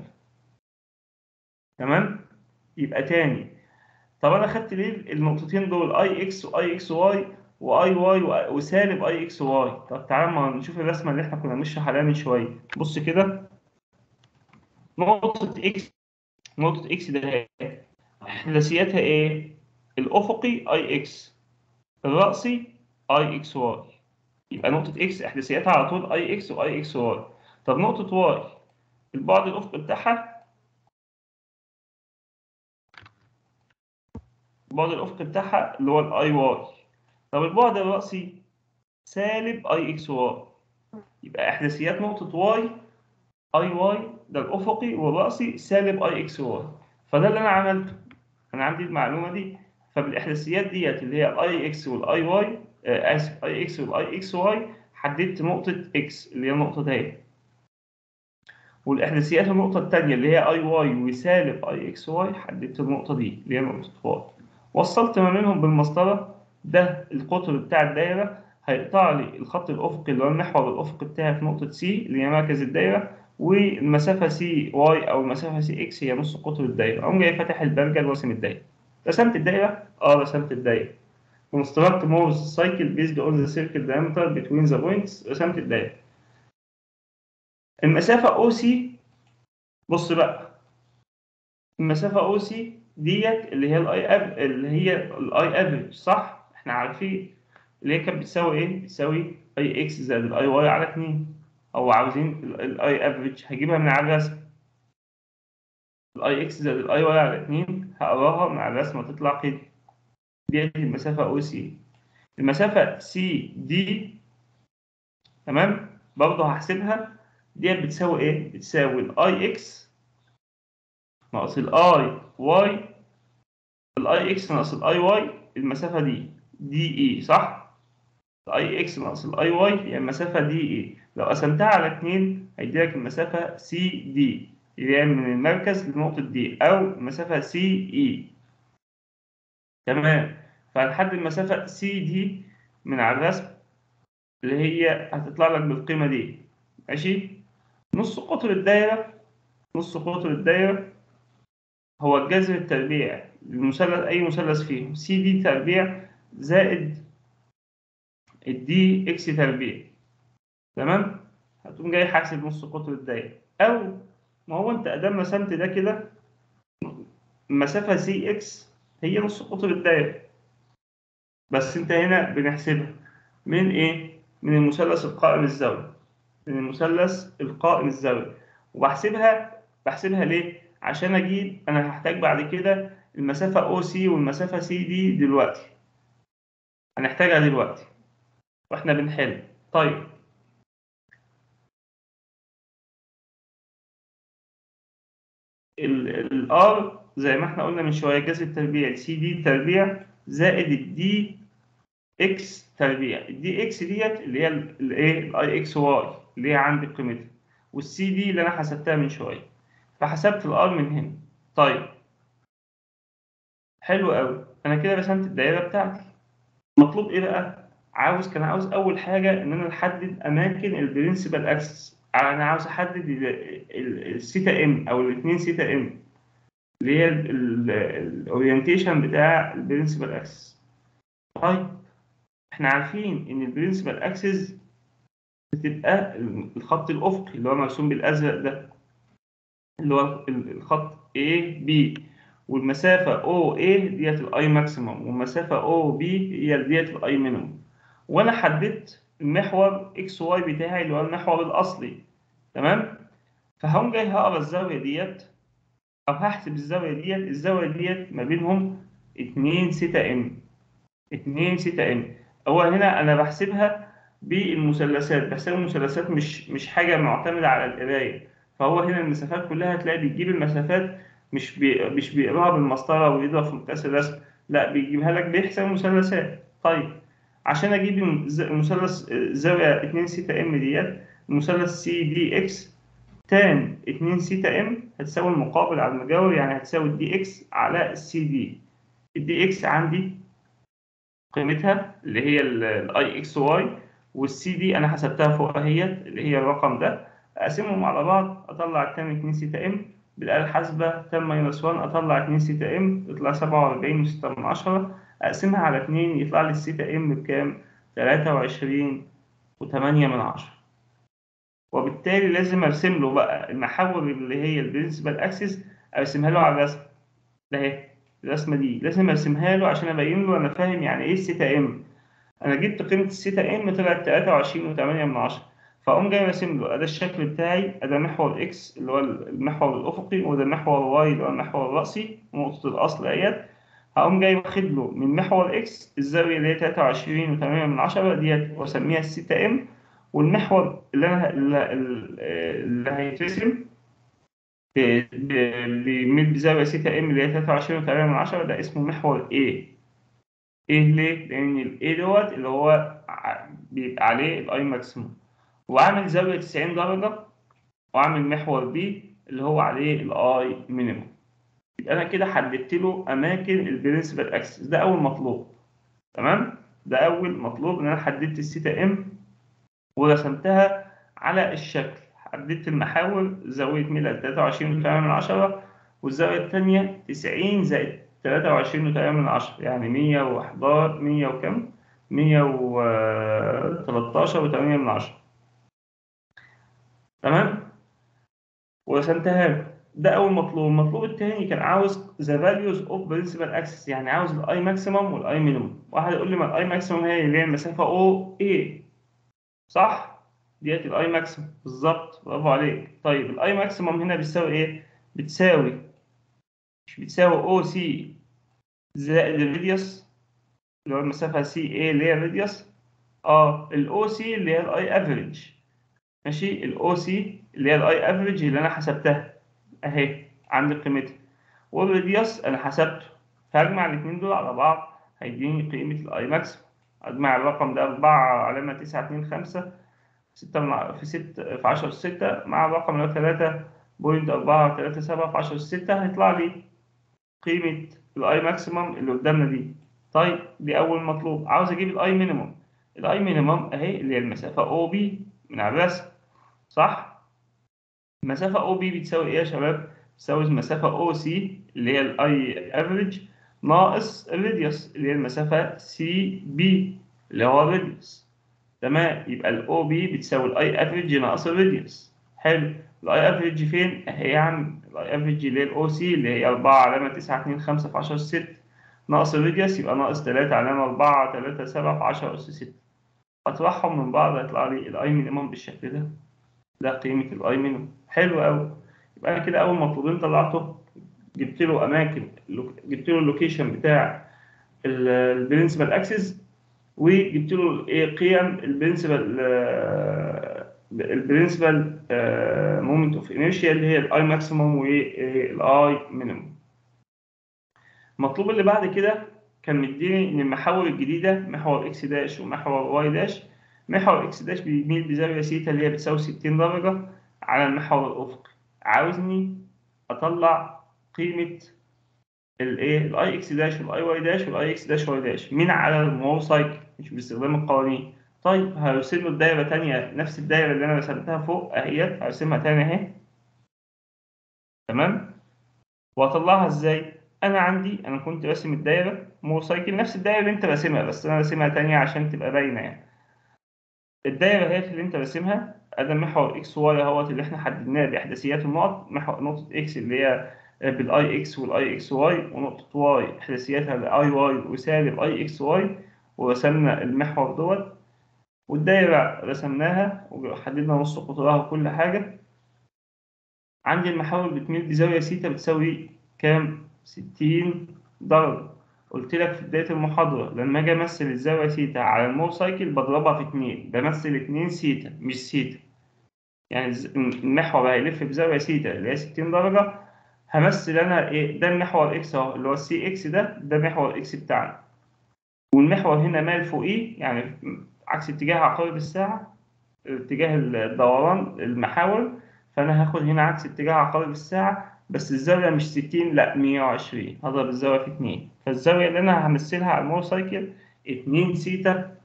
تمام؟ يبقى تاني، طب أنا خدت ليه النقطتين دول أي إكس وأي إكس واي وأي واي وسالب أي إكس واي؟ طب تعالى ما نشوف الرسمة اللي إحنا كنا بنشرح عليها من شوية. بص كده، نقطة إكس، نقطة إكس ده هي إحداثياتها إيه؟ الأفقي أي إكس، الرأسي أي إكس واي. يبقى نقطة إكس إحداثياتها على طول أي إكس وأي إكس واي. طب نقطة واي البعد الأفقي بتاعها، البعد الأفقي بتاعها اللي هو الأي واي. طب البعد الرأسي سالب أي إكس واي. يبقى إحداثيات نقطة واي أي واي ده الأفقي، والرأسي سالب أي إكس واي. فده اللي أنا عملته، أنا عندي المعلومة دي، فبالإحداثيات ديت اللي هي الأي إكس والأي واي، آسف أي إكس والأي إكس واي، حددت نقطة إكس اللي هي النقطة دي، والإحداثيات النقطة التانية اللي هي أي واي وسالب أي إكس واي حددت النقطة دي اللي هي نقطة واي. وصلت ما بينهم بالمسطرة، ده القطر بتاع الدايرة، هيقطع لي الخط الأفقي اللي هو المحور الأفقي بتاعي في نقطة سي اللي هي مركز الدايرة، والمسافة سي واي أو المسافة سي إكس هي نص قطر الدايرة. أقوم جاي فاتح البرجل وارسم الدايرة. رسمت الدايرة؟ أه رسمت الدايرة. construct Morse cycle based on the circle diameter between the points. رسمت الدايرة. المسافة أو سي، بص بقى، المسافة أو سي ديت اللي هي الاي اب اللي هي الاي افريج، صح؟ احنا عارفين اللي هي كانت بتساوي ايه؟ بتساوي اي اكس زائد الاي واي على اتنين، او عاوزين الاي افريج هجيبها من على الرسم، الاي اكس زائد الاي واي على اتنين هقراها مع الرسمة تطلع كده، ديت المسافة او سي. المسافة سي دي، تمام، برضه هحسبها، ديت بتساوي ايه؟ بتساوي الاي اكس ناقص الاي واي، الاي اكس ناقص الاي واي، المسافة دي دي اي، صح؟ الاي اكس ناقص الاي واي هي المسافة دي اي، لو قسمتها على اتنين هيديلك المسافة سي دي. اللي هي من المركز لنقطة دي، أو مسافة سي إي. تمام. فهنحدد المسافة سي دي من على الرسم، اللي هي هتطلع لك بالقيمة دي. ماشي. نص قطر الدايرة، نص قطر الدايرة هو الجذر التربيع للمثلث، أي مثلث فيهم، سي دي تربيع زائد الدي إكس تربيع. تمام. هتقوم جاي حاسب نص قطر الدايرة، أو ما هو أنت أدام رسمت ده كده، المسافة سي إكس هي نص قطر الدايرة، بس أنت هنا بنحسبها من إيه؟ من المثلث القائم الزاوية، من المثلث القائم الزاوية. وبحسبها بحسبها ليه؟ عشان أجيب، أنا هحتاج بعد كده المسافة أو سي والمسافة سي دي دلوقتي، هنحتاجها دلوقتي وإحنا بنحل. طيب، الار زي ما احنا قلنا من شويه، جذر التربيع سي دي تربيع زائد الدي اكس تربيع. الدي اكس ديت اللي هي الايه، الاي اكس واي اللي هي عندي قيمتها، والسي دي اللي انا حسبتها من شويه، فحسبت الار من هنا. طيب، حلو قوي. انا كده رسمت الدايره بتاعتي. مطلوب ايه بقى؟ عاوز كان عاوز اول حاجه ان انا احدد اماكن البرنسبل اكسس. انا عاوز احدد السيتا ام او الاثنين سيتا ام، اللي هي الاورينتيشن بتاع البرنسبل اكسس. طيب، احنا عارفين ان البرنسبل اكسس بتبقى الخط الافقي اللي هو مرسوم بالازرق ده، اللي هو الخط A B، والمسافة أو إيه ديت الأي ماكسيموم، والمسافة أو بي هي ديت الأي مينيموم. وأنا حددت المحور إكس واي بتاعي اللي هو المحور الأصلي. تمام. فهقوم جاي هقرا الزاوية ديت، أو هحسب الزاوية ديت. الزاوية ديت ما بينهم اتنين سيتا إم، اتنين سيتا إم. هو هنا أنا بحسبها بالمثلثات، بحسب المثلثات، مش مش حاجة معتمدة على القراية. فهو هنا المسافات كلها هتلاقي بيجيب المسافات، مش بي مش بيقراها بالمسطرة ويضرب في مقياس الرسم، لا بيجيبها لك بيحسب المثلثات. طيب، عشان أجيب الز- المثلث زاوية اتنين سيتا إم ديت، المثلث سي دي إكس تان اتنين سيتا إم هتساوي المقابل على المجاور، يعني هتساوي الدي إكس على السي دي. الدي إكس عندي قيمتها اللي هي الاي اكس واي، والسي دي انا حسبتها فوق اهيت اللي هي الرقم ده. اقسمهم على بعض اطلع التان اتنين سيتا ام، بالاله الحاسبه تان ماينس واحد اطلع اتنين سيتا ام يطلع سبعة وأربعين وستة من عشرة. اقسمها على اتنين يطلع لي السيتا ام بكام؟ تلاتة وعشرين وتمانية من عشرة. وبالتالي لازم ارسم له بقى المحاور اللي هي البرنسبل اكسس، ارسمها له على الرسم ده اهي. الرسمه دي لازم ارسمها له عشان ابين له انا فاهم يعني ايه السيتا ام. انا جبت قيمه السيتا ام طلعت تلاتة وعشرين وتمانية من عشرة. فاقوم جاي راسم له ده الشكل بتاعي، ده محور اكس اللي هو المحور الافقي، وده محور واي اللي هو المحور الراسي نقطه الاصل اهيت. هقوم جاي واخد له من محور اكس الزاويه اللي هي تلاتة وعشرين وتمانية من عشرة ديت واسميها السيتا ام. والمحور اللي انا اللي, اللي هيترسم ب- ب- بيمد بزاويه سيتا ام اللي هي تلاتة وعشرين وتمانية من عشرة ده اسمه محور A. ايه ليه؟ لان الاي دوت اللي هو ع- بيبقى عليه الاي ماكسيموم، وعامل زاويه تسعين درجه، وعامل محور بي اللي هو عليه الاي مينيموم. يبقى انا كده حددت له اماكن البرنسبل اكسس، ده اول مطلوب. تمام. ده اول مطلوب، ان انا حددت السيتا ام ورسمتها على الشكل. حددت المحاور، زاويه ميلاد تلاتة وعشرين وتمانية من عشرة، والزاويه الثانيه تسعين زائد تلاتة وعشرين وتمانية من عشرة، يعني مية وحداشر، مية وكم، مية وتلتاشر وتمانية من عشرة. تمام. ورسمتها له. ده اول مطلوب. المطلوب الثاني كان عاوز ذا فاليوز اوف برنسبل اكسس، يعني عاوز الاي ماكسيمم والاي مينيمم. واحد يقول لي ما الاي ماكسيمم هي اللي هي المسافه او اي، صح؟ ديت الاي ماكسيمم بالظبط، برافو عليك. طيب الاي ماكسيمم هنا بتساوي ايه؟ بتساوي، مش بتساوي او سي زائد الراديوس اللي هو المسافه سي اي اللي هي الراديوس. اه، الاو سي اللي هي الاي افريج. ماشي. الاو سي اللي هي الاي افريج اللي انا حسبتها اهي عند قيمتها، والراديوس انا حسبته. فاجمع الاثنين دول على بعض هيديني قيمه الاي ماكسيمم. اجمع الرقم ده أربعة علامة تسعة اتنين خمسة ستة من ع- في ستة في عشرة ستة مع الرقم اللي هو تلاتة بوينت أربعة تلاتة سبعة في عشرة أس ستة، هيطلع لي قيمة الاي ماكسيمم اللي قدامنا دي. طيب دي أول مطلوب. عاوز أجيب الاي مينيمم. الاي مينيمم أهي اللي هي المسافة أو بي من على الرسم، صح؟ المسافة أو بي بتساوي إيه يا شباب؟ بتساوي المسافة أو سي اللي هي الاي افريج ناقص الراديوس اللي هي المسافة سي بي اللي هو الراديوس. تمام، يبقى الاو بي بتساوي الاي افريج ناقص الراديوس. حلو، الاي افريج فين؟ اهي يا عم، الاي افريج اللي هي الاو سي اللي هي أربعة علامة تسعة اتنين خمسة في عشرة أس ستة ناقص الراديوس يبقى ناقص تلاتة علامة أربعة تلاتة سبعة في عشرة أس ستة. أطرحهم من بعض هيطلع لي الاي مينيمم بالشكل ده. ده قيمة الاي مينيمم. حلو أوي. يبقى أنا كده أول مطلوبين طلعته، جبت له أماكن، جبت له اللوكيشن بتاع البرنسبل اكسس، وجبت له ايه قيم البرنسبل البرنسبل مومنت اوف انيرشيا اللي هي الاي ماكسيموم والاي مينيموم. المطلوب اللي بعد كده كان مديني ان المحاور الجديده محور اكس داش ومحور واي داش. محور اكس داش بيميل بزاويه سيتا اللي هي بتساوي ستين درجه على المحور الافقي. عاوزني اطلع قيمه الايه الاي اكس داش والاي واي داش والاي اكس داش واي داش من على المور سايكل مش باستخدام القوانين. طيب هرسم له الدايره تانية، نفس الدايره اللي انا رسمتها فوق اهيت، هرسمها تاني اهي. تمام، واطلعها ازاي؟ انا عندي انا كنت راسم الدايره مور سايكل نفس الدايره اللي انت راسمها، بس انا راسمها تانية عشان تبقى باينه يعني. الدايره هي اللي انت راسمها ادم محور اكس واي اهوت اللي احنا حددناه باحداثيات النقط. محور نقطه اكس اللي هي بالاي اكس والاي اكس واي، ونقطه واي احداثياتها الاي واي وسالب اي اكس واي، ورسمنا المحور دوت. والدايره رسمناها وحددنا نص قطرها وكل حاجه. عندي المحاور بتميل بزاويه سيتا بتساوي كام؟ ستين درجه. قلت لك في بداية المحاضرة لما أجي أمثل الزاوية سيتا على المور سايكل بضربها في اتنين، بمثل اتنين سيتا مش سيتا. يعني المحور هيلف بزاوية سيتا اللي هي ستين درجة. همثل أنا إيه؟ ده المحور إكس أهو اللي هو السي إكس، ده ده محور إكس بتاعنا. والمحور هنا مال فوقيه يعني عكس اتجاه عقارب الساعة، اتجاه الدوران المحاور. فأنا هاخد هنا عكس اتجاه عقارب الساعة، بس الزاوية مش ستين لا مية وعشرين، هضرب الزاوية في اتنين. فالزاوية اللي أنا همثلها على المور سايكل اتنين سيتا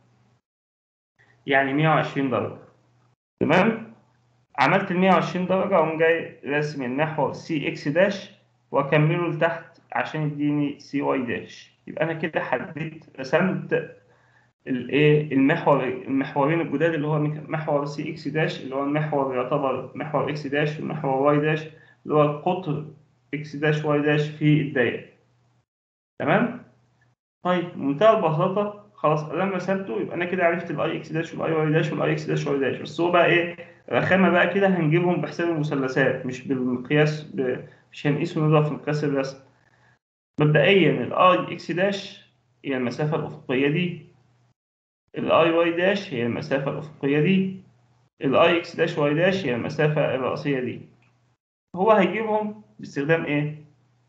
يعني مية وعشرين درجة. تمام؟ عملت ال مية وعشرين درجة أقوم جاي راسم المحور سي إكس داش وأكمله لتحت عشان يديني سي واي داش. يبقى أنا كده حددت رسمت الإيه المحور المحورين الجداد اللي هو محور سي إكس داش اللي هو المحور يعتبر محور إكس داش ومحور واي داش اللي هو القطر إكس داش واي داش في الدايرة. تمام؟ طيب بمنتهى البساطة خلاص لما رسمته يبقى أنا كده عرفت الأي إكس داش والأي واي داش والأي إكس داش واي داش. بس هو بقى إيه رخامة بقى كده، هنجيبهم بحساب المثلثات مش بالمقياس ب... مش هنقيس ونضرب في مقياس الرسم. مبدئيا الأي إكس داش هي المسافة الأفقية دي، الأي واي داش هي المسافة الأفقية دي، الأي إكس داش واي داش هي المسافة الرأسية دي. هو هيجيبهم باستخدام إيه؟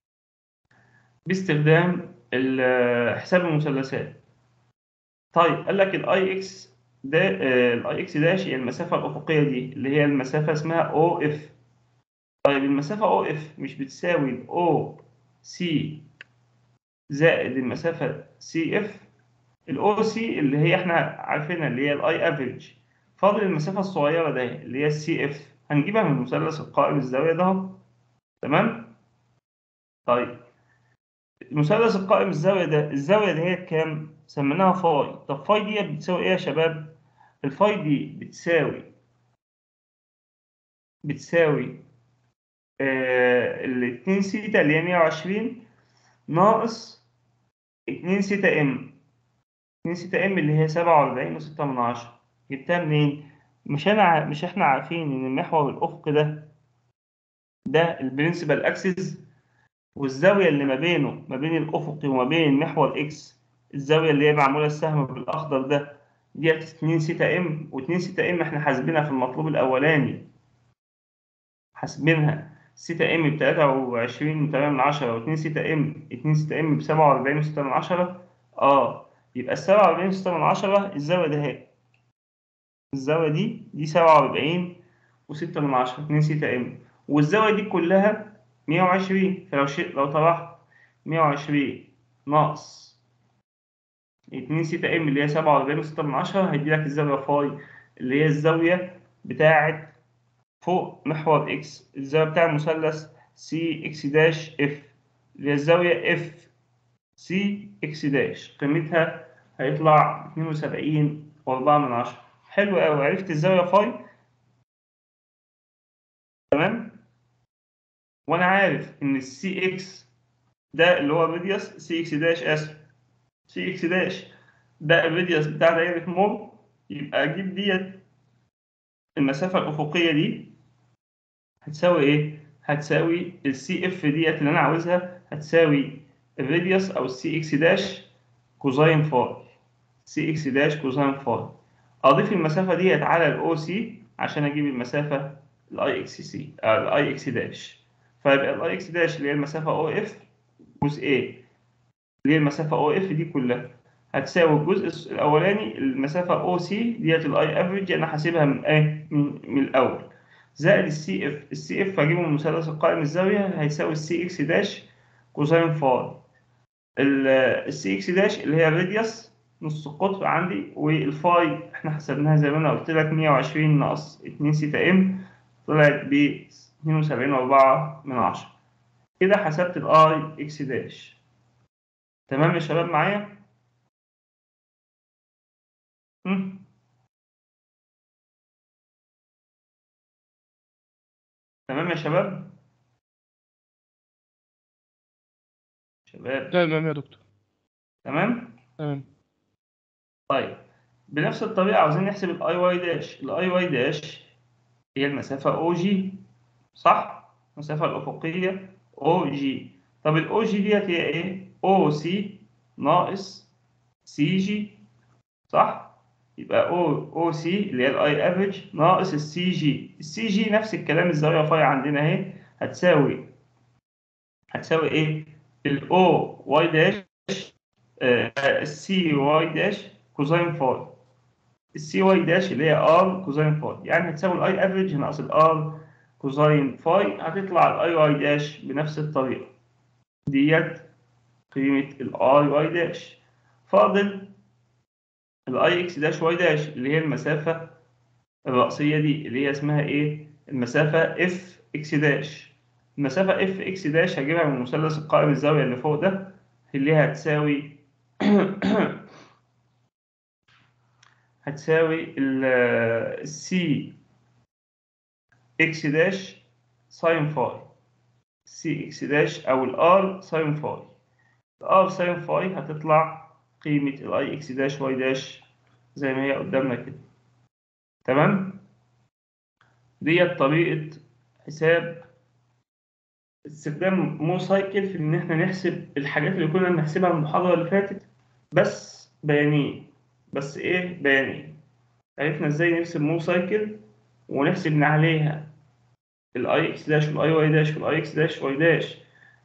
باستخدام حساب المثلثات. طيب قال لك الاي اكس ده الاي اكس داش هي المسافه الافقيه دي اللي هي المسافه اسمها او اف. طيب المسافه او اف مش بتساوي الاو سي زائد المسافه سي اف. الاو سي اللي هي احنا عارفينها اللي هي الاي افريج، فاضل المسافه الصغيره ده اللي هي السي اف هنجيبها من المثلث القائم الزاويه ده اهو. تمام. طيب المثلث القائم الزاويه ده الزاويه دي هي كام؟ سميناها فاي. طب فاي دي بتساوي ايه يا شباب؟ الفاي دي بتساوي بتساوي آه ال اتنين سيتا اللي هي مية وعشرين ناقص اتنين سيتا ام. اتنين سيتا ام اللي هي سبعة وأربعين وستة من عشرة. جبتها منين؟ مش انا ع- مش احنا عارفين ان المحور الافقي ده ده البرنسبل اكسس، والزاويه اللي ما بينه ما بين الافقي وما بين محور اكس الزاويه اللي هي معموله السهم بالاخضر ده ديت اتنين سيتا ام. و2 سيتا ام احنا حاسبينها في المطلوب الاولاني، حاسبينها سيتا ام ب تلاتة وعشرين وتمانية من عشرة و2 سيتا ام اتنين سيتا ام ب سبعة وأربعين وستة من عشرة. اه يبقى ال سبعة وأربعين وستة من عشرة الزاوية ده اهي، الزاوية دي دي سبعة وأربعين وستة من عشرة اتنين سيتا ام. والزاوية دي كلها مية وعشرين، فلو شيء لو طرحت مية وعشرين ناقص اتنين سيتا ام اللي هي سبعة وأربعين وستة من عشرة هيديلك الزاوية فاي اللي هي الزاوية بتاعة فوق محور اكس، الزاوية بتاع المثلث سي اكس داش اف اللي هي الزاوية اف سي اكس داش، قيمتها هيطلع اتنين وسبعين وأربعة من عشرة. حلو أوي، عرفت الزاوية فاي. تمام. وأنا عارف إن السي اكس ده اللي هو الراديوس سي اكس داش، آسف سي اكس داش ده الراديوس بتاع دايرة مور، يبقى أجيب ديت المسافة الأفقية دي هتساوي إيه؟ هتساوي السي اف ديت اللي أنا عاوزها، هتساوي الراديوس أو السي اكس داش كوزاين فاي، سي اكس داش كوزاين فاي. أضيف المسافة ديت على الأو سي عشان أجيب المسافة الأي إكس سي الأي إكس داش، فيبقى الأي إكس داش اللي هي المسافة أو إف جزئين اللي هي المسافة أو إف دي كلها هتساوي الجزء الأولاني المسافة أو سي ديت الأي أفريج أنا حاسبها من إيه؟ من, من الأول، زائد السي إف، السي إف هجيبه من مثلث القائم الزاوية هيساوي السي إكس داش كوزاين فاي. السي إكس داش اللي هي الراديوس نص القطر عندي، والفاي إحنا حسبناها زي ما أنا قلت لك مية وعشرين ناقص اتنين سيتا إم طلعت ب اتنين وسبعين وأربعة من عشرة. كده حسبت الأي إكس داش. تمام يا شباب معايا؟ مم. تمام يا شباب؟ شباب تمام يا دكتور. تمام؟ تمام. طيب بنفس الطريقة عاوزين نحسب الاي واي داش، الاي واي داش هي المسافة او جي، صح؟ المسافة الأفقية او جي. طب الاو جي ديت هي ايه؟ او سي ناقص سي جي، صح؟ يبقى او او سي اللي هي الاي افريج ناقص السي جي، السي جي نفس الكلام الزاوية فاي عندنا اهي هتساوي هتساوي ايه؟ الاو واي داش السي واي داش كوزين فاي، السي واي داش اللي هي ار كوزين فاي، يعني هتساوي الاي افريج ناقص الار كوزين فاي، هتطلع الاي واي داش بنفس الطريقه ديت قيمه الاي واي داش. فاضل الاي اكس داش واي داش اللي هي المسافه الرأسيه دي اللي هي اسمها ايه؟ المسافه اف اكس داش. المسافه اف اكس داش هجيبها من مثلث القائم الزاويه اللي فوق ده اللي هي هتساوي هتساوي السي اكس داش ساين فاي، سي اكس داش او الار ساين فاي، الار ساين فاي هتطلع قيمة الاي اكس داش واي داش زي ما هي قدامنا كده. تمام. ديت طريقة حساب استخدام مو سايكل في ان احنا نحسب الحاجات اللي كنا بنحسبها المحاضرة اللي فاتت بس بيانية، بس ايه بيانية. عرفنا ازاي نرسم مو سايكل ونحسب من عليها الاي اكس داش والاي واي داش والاي اكس داش واي داش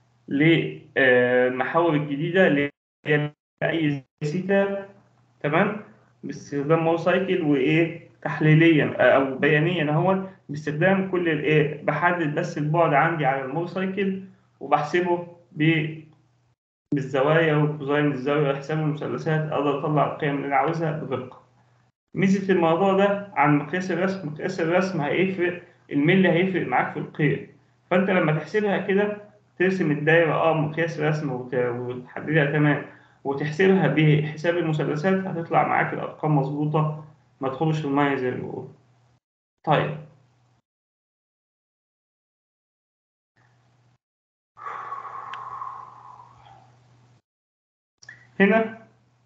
للمحاور الجديدة اللي هي اي سيتا. تمام. باستخدام ماو سايكل وايه تحليليا او بيانيا اهو باستخدام كل الايه بحدد بس البعد عندي على الماو سايكل وبحسبه ب- بالزوايا وكوزين الزاوية وحساب المثلثات اقدر اطلع القيم اللي انا عاوزها بدقة. ميزة الموضوع ده عن مقياس الرسم، مقياس الرسم هيفرق، الملي هيفرق معاك في القيم، فأنت لما تحسبها كده ترسم الدايرة اه مقياس رسم وت- وتحددها تمام وتحسبها بحساب المثلثات هتطلع معاك الأرقام مظبوطة ما تخرجش في المية زي ما بيقولوا. طيب هنا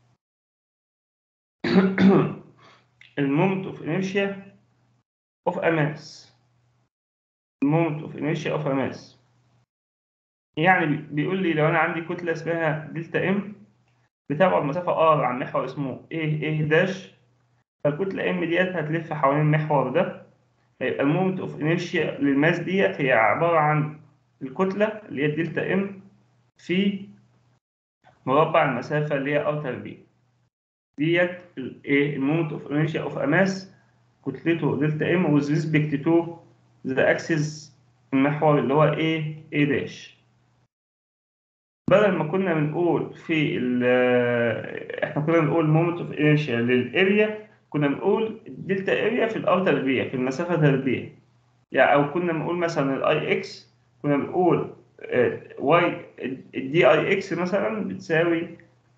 المومنت اوف انيرشيا اوف اماس، المومنت اوف انيرشيا اوف اماس يعني بيقول لي لو انا عندي كتله اسمها دلتا ام بتبعد مسافة R عن محور اسمه A A داش، فالكتلة M ديت هتلف حوالين المحور ده، هيبقى المومنت اوف انيرشيا للماس ديت هي عبارة عن الكتلة اللي هي الدلتا M في مربع المسافة اللي هي R تربيع. ديت الايه المومنت اوف انيرشيا اوف ماس كتلته دلتا M with respect to the axis المحور اللي هو A A داش. بدل ما كنا بنقول في ال احنا كنا بنقول مومنت اوف انيرشيا للاريا، كنا بنقول دلتا اريا في الار تربيع في المسافه تربيع. يعني او كنا بنقول مثلا الاي اكس، كنا بنقول واي الدي اي اكس مثلا بتساوي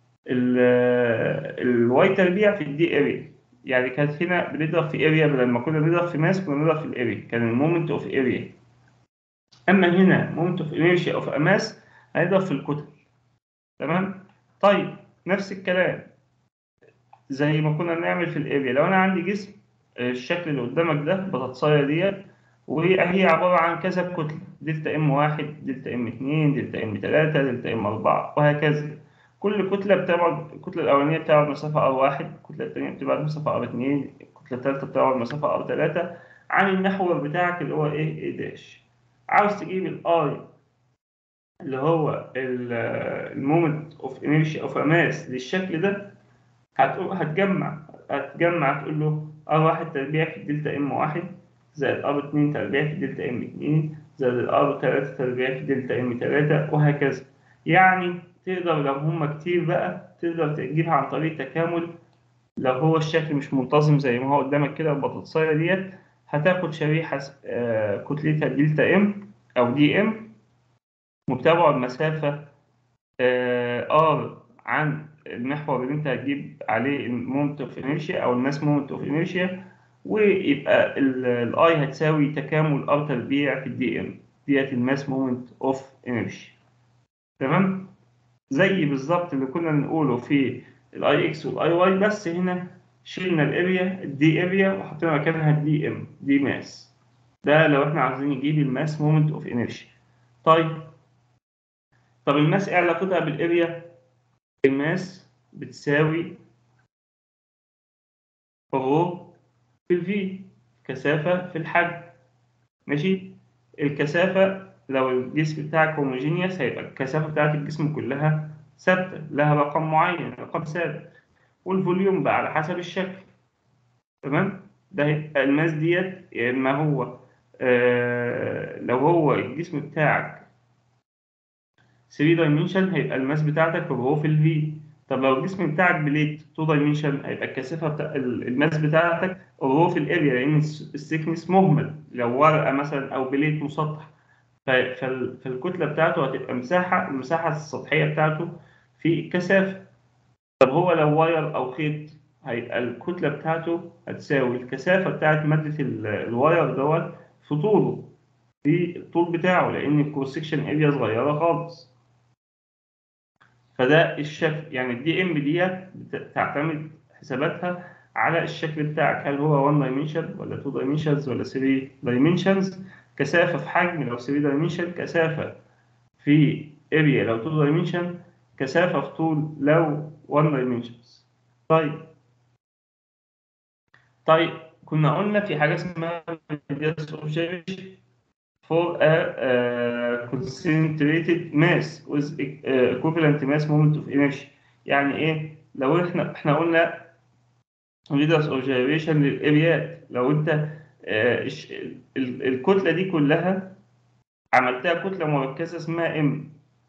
الواي تربيع في الدي اريا. يعني كانت هنا بنضرب في اريا، بدل ما كنا بنضرب في ماس كنا بنضرب في الاريا، كان المومنت اوف اريا. اما هنا مومنت اوف انيرشيا اوف اماس هنضرب في الكتل. تمام. طيب نفس الكلام زي ما كنا بنعمل في الاريا. لو انا عندي جسم، الشكل اللي قدامك ده بطاطسايه ديت، وهي عباره عن كذا كتله، دلتا ام واحد، دلتا ام اتنين، دلتا ام تلاتة، دلتا ام اربعة، وهكذا. كل كتله بتبعد، الكتله الاولانيه بتبعد مسافه ار واحد، الكتله الثانيه بتبعد مسافه ار اتنين، الكتله الثالثه بتبعد مسافه ار تلاتة، عن المحور بتاعك اللي هو ايه ايه داش. عاوز تجيب الاي اللي هو المومنت اوف انيرشيا اوف ماس للشكل ده، هتقول هتجمع هتجمع هتقول له ار واحد تربيع في الدلتا ام واحد زائد ار اتنين تربيع في الدلتا ام اتنين زائد الار تلاتة تربيع في الدلتا ام تلاتة، وهكذا. يعني تقدر لو هما كتير بقى تقدر تجيبها عن طريق تكامل. لو هو الشكل مش منتظم زي ما هو قدامك كده البطاطساية ديت، هتاخد شريحة آه، كتلتها دلتا ام أو دي ام، وبتبعد مسافة ار عن المحور اللي انت هتجيب عليه المومنت اوف انيرشيا او الماس مومنت اوف انيرشيا، ويبقى الاي هتساوي تكامل ار تربيع في الدي ام ديت الماس مومنت اوف انيرشيا. تمام. زي بالظبط اللي كنا بنقوله في الاي اكس والاي واي، بس هنا شلنا الاريا الدي اريا وحطينا مكانها الدي ام دي ماس. ده لو احنا عايزين نجيب الماس مومنت اوف انيرشيا. طيب طب الماس ايه علاقتها بالاريا؟ الماس بتساوي رو في الفي، كثافة في الحجم. ماشي. الكثافة لو الجسم بتاعك هوموجينيوس هيبقى الكثافة بتاعت الجسم كلها ثابتة، لها رقم معين، رقم ثابت. والفوليوم بقى على حسب الشكل. تمام. ده هيبقى الماس ديت، يا إما هو آه لو هو الجسم بتاعك ثري دايمنشن هيبقى الماس بتاعتك رو في الفي. طب لو الجسم بتاعك بليت تو دايمنشن هيبقى الكثافه بتاع الماس بتاعتك رو في الاريا، لان السيكنس مهمل. لو ورقه مثلا او بليت مسطح، ف- فال- فالكتله بتاعته هتبقى مساحه المساحه السطحيه بتاعته في الكثافه. طب هو لو واير او خيط، هيبقى الكتله بتاعته هتساوي الكثافه بتاعت ماده ال- الواير دوت في طوله، في الطول بتاعه، لان الكروس سكشن اريا صغيره خالص. فده الشكل. يعني الدي ام ديت بتعتمد حساباتها على الشكل بتاعك، هل هو واحد دايمنشن ولا اتنين دايمنشنز ولا تلاتة دايمنشنز. كثافة في حجم لو تلاتة دايمنشن، كثافة في اريا لو اتنين دايمنشن، كثافة في طول لو واحد دايمنشنز. طيب طيب كنا قلنا في حاجة اسمها radius of gyration for a uh, concentrated mass with uh, equivalent mass moment of inertia. يعني ايه؟ لو احنا احنا قلنا radius of gyration للاريات، لو انت آه، الش- ال- الكتله دي كلها عملتها كتله مركزه اسمها ام،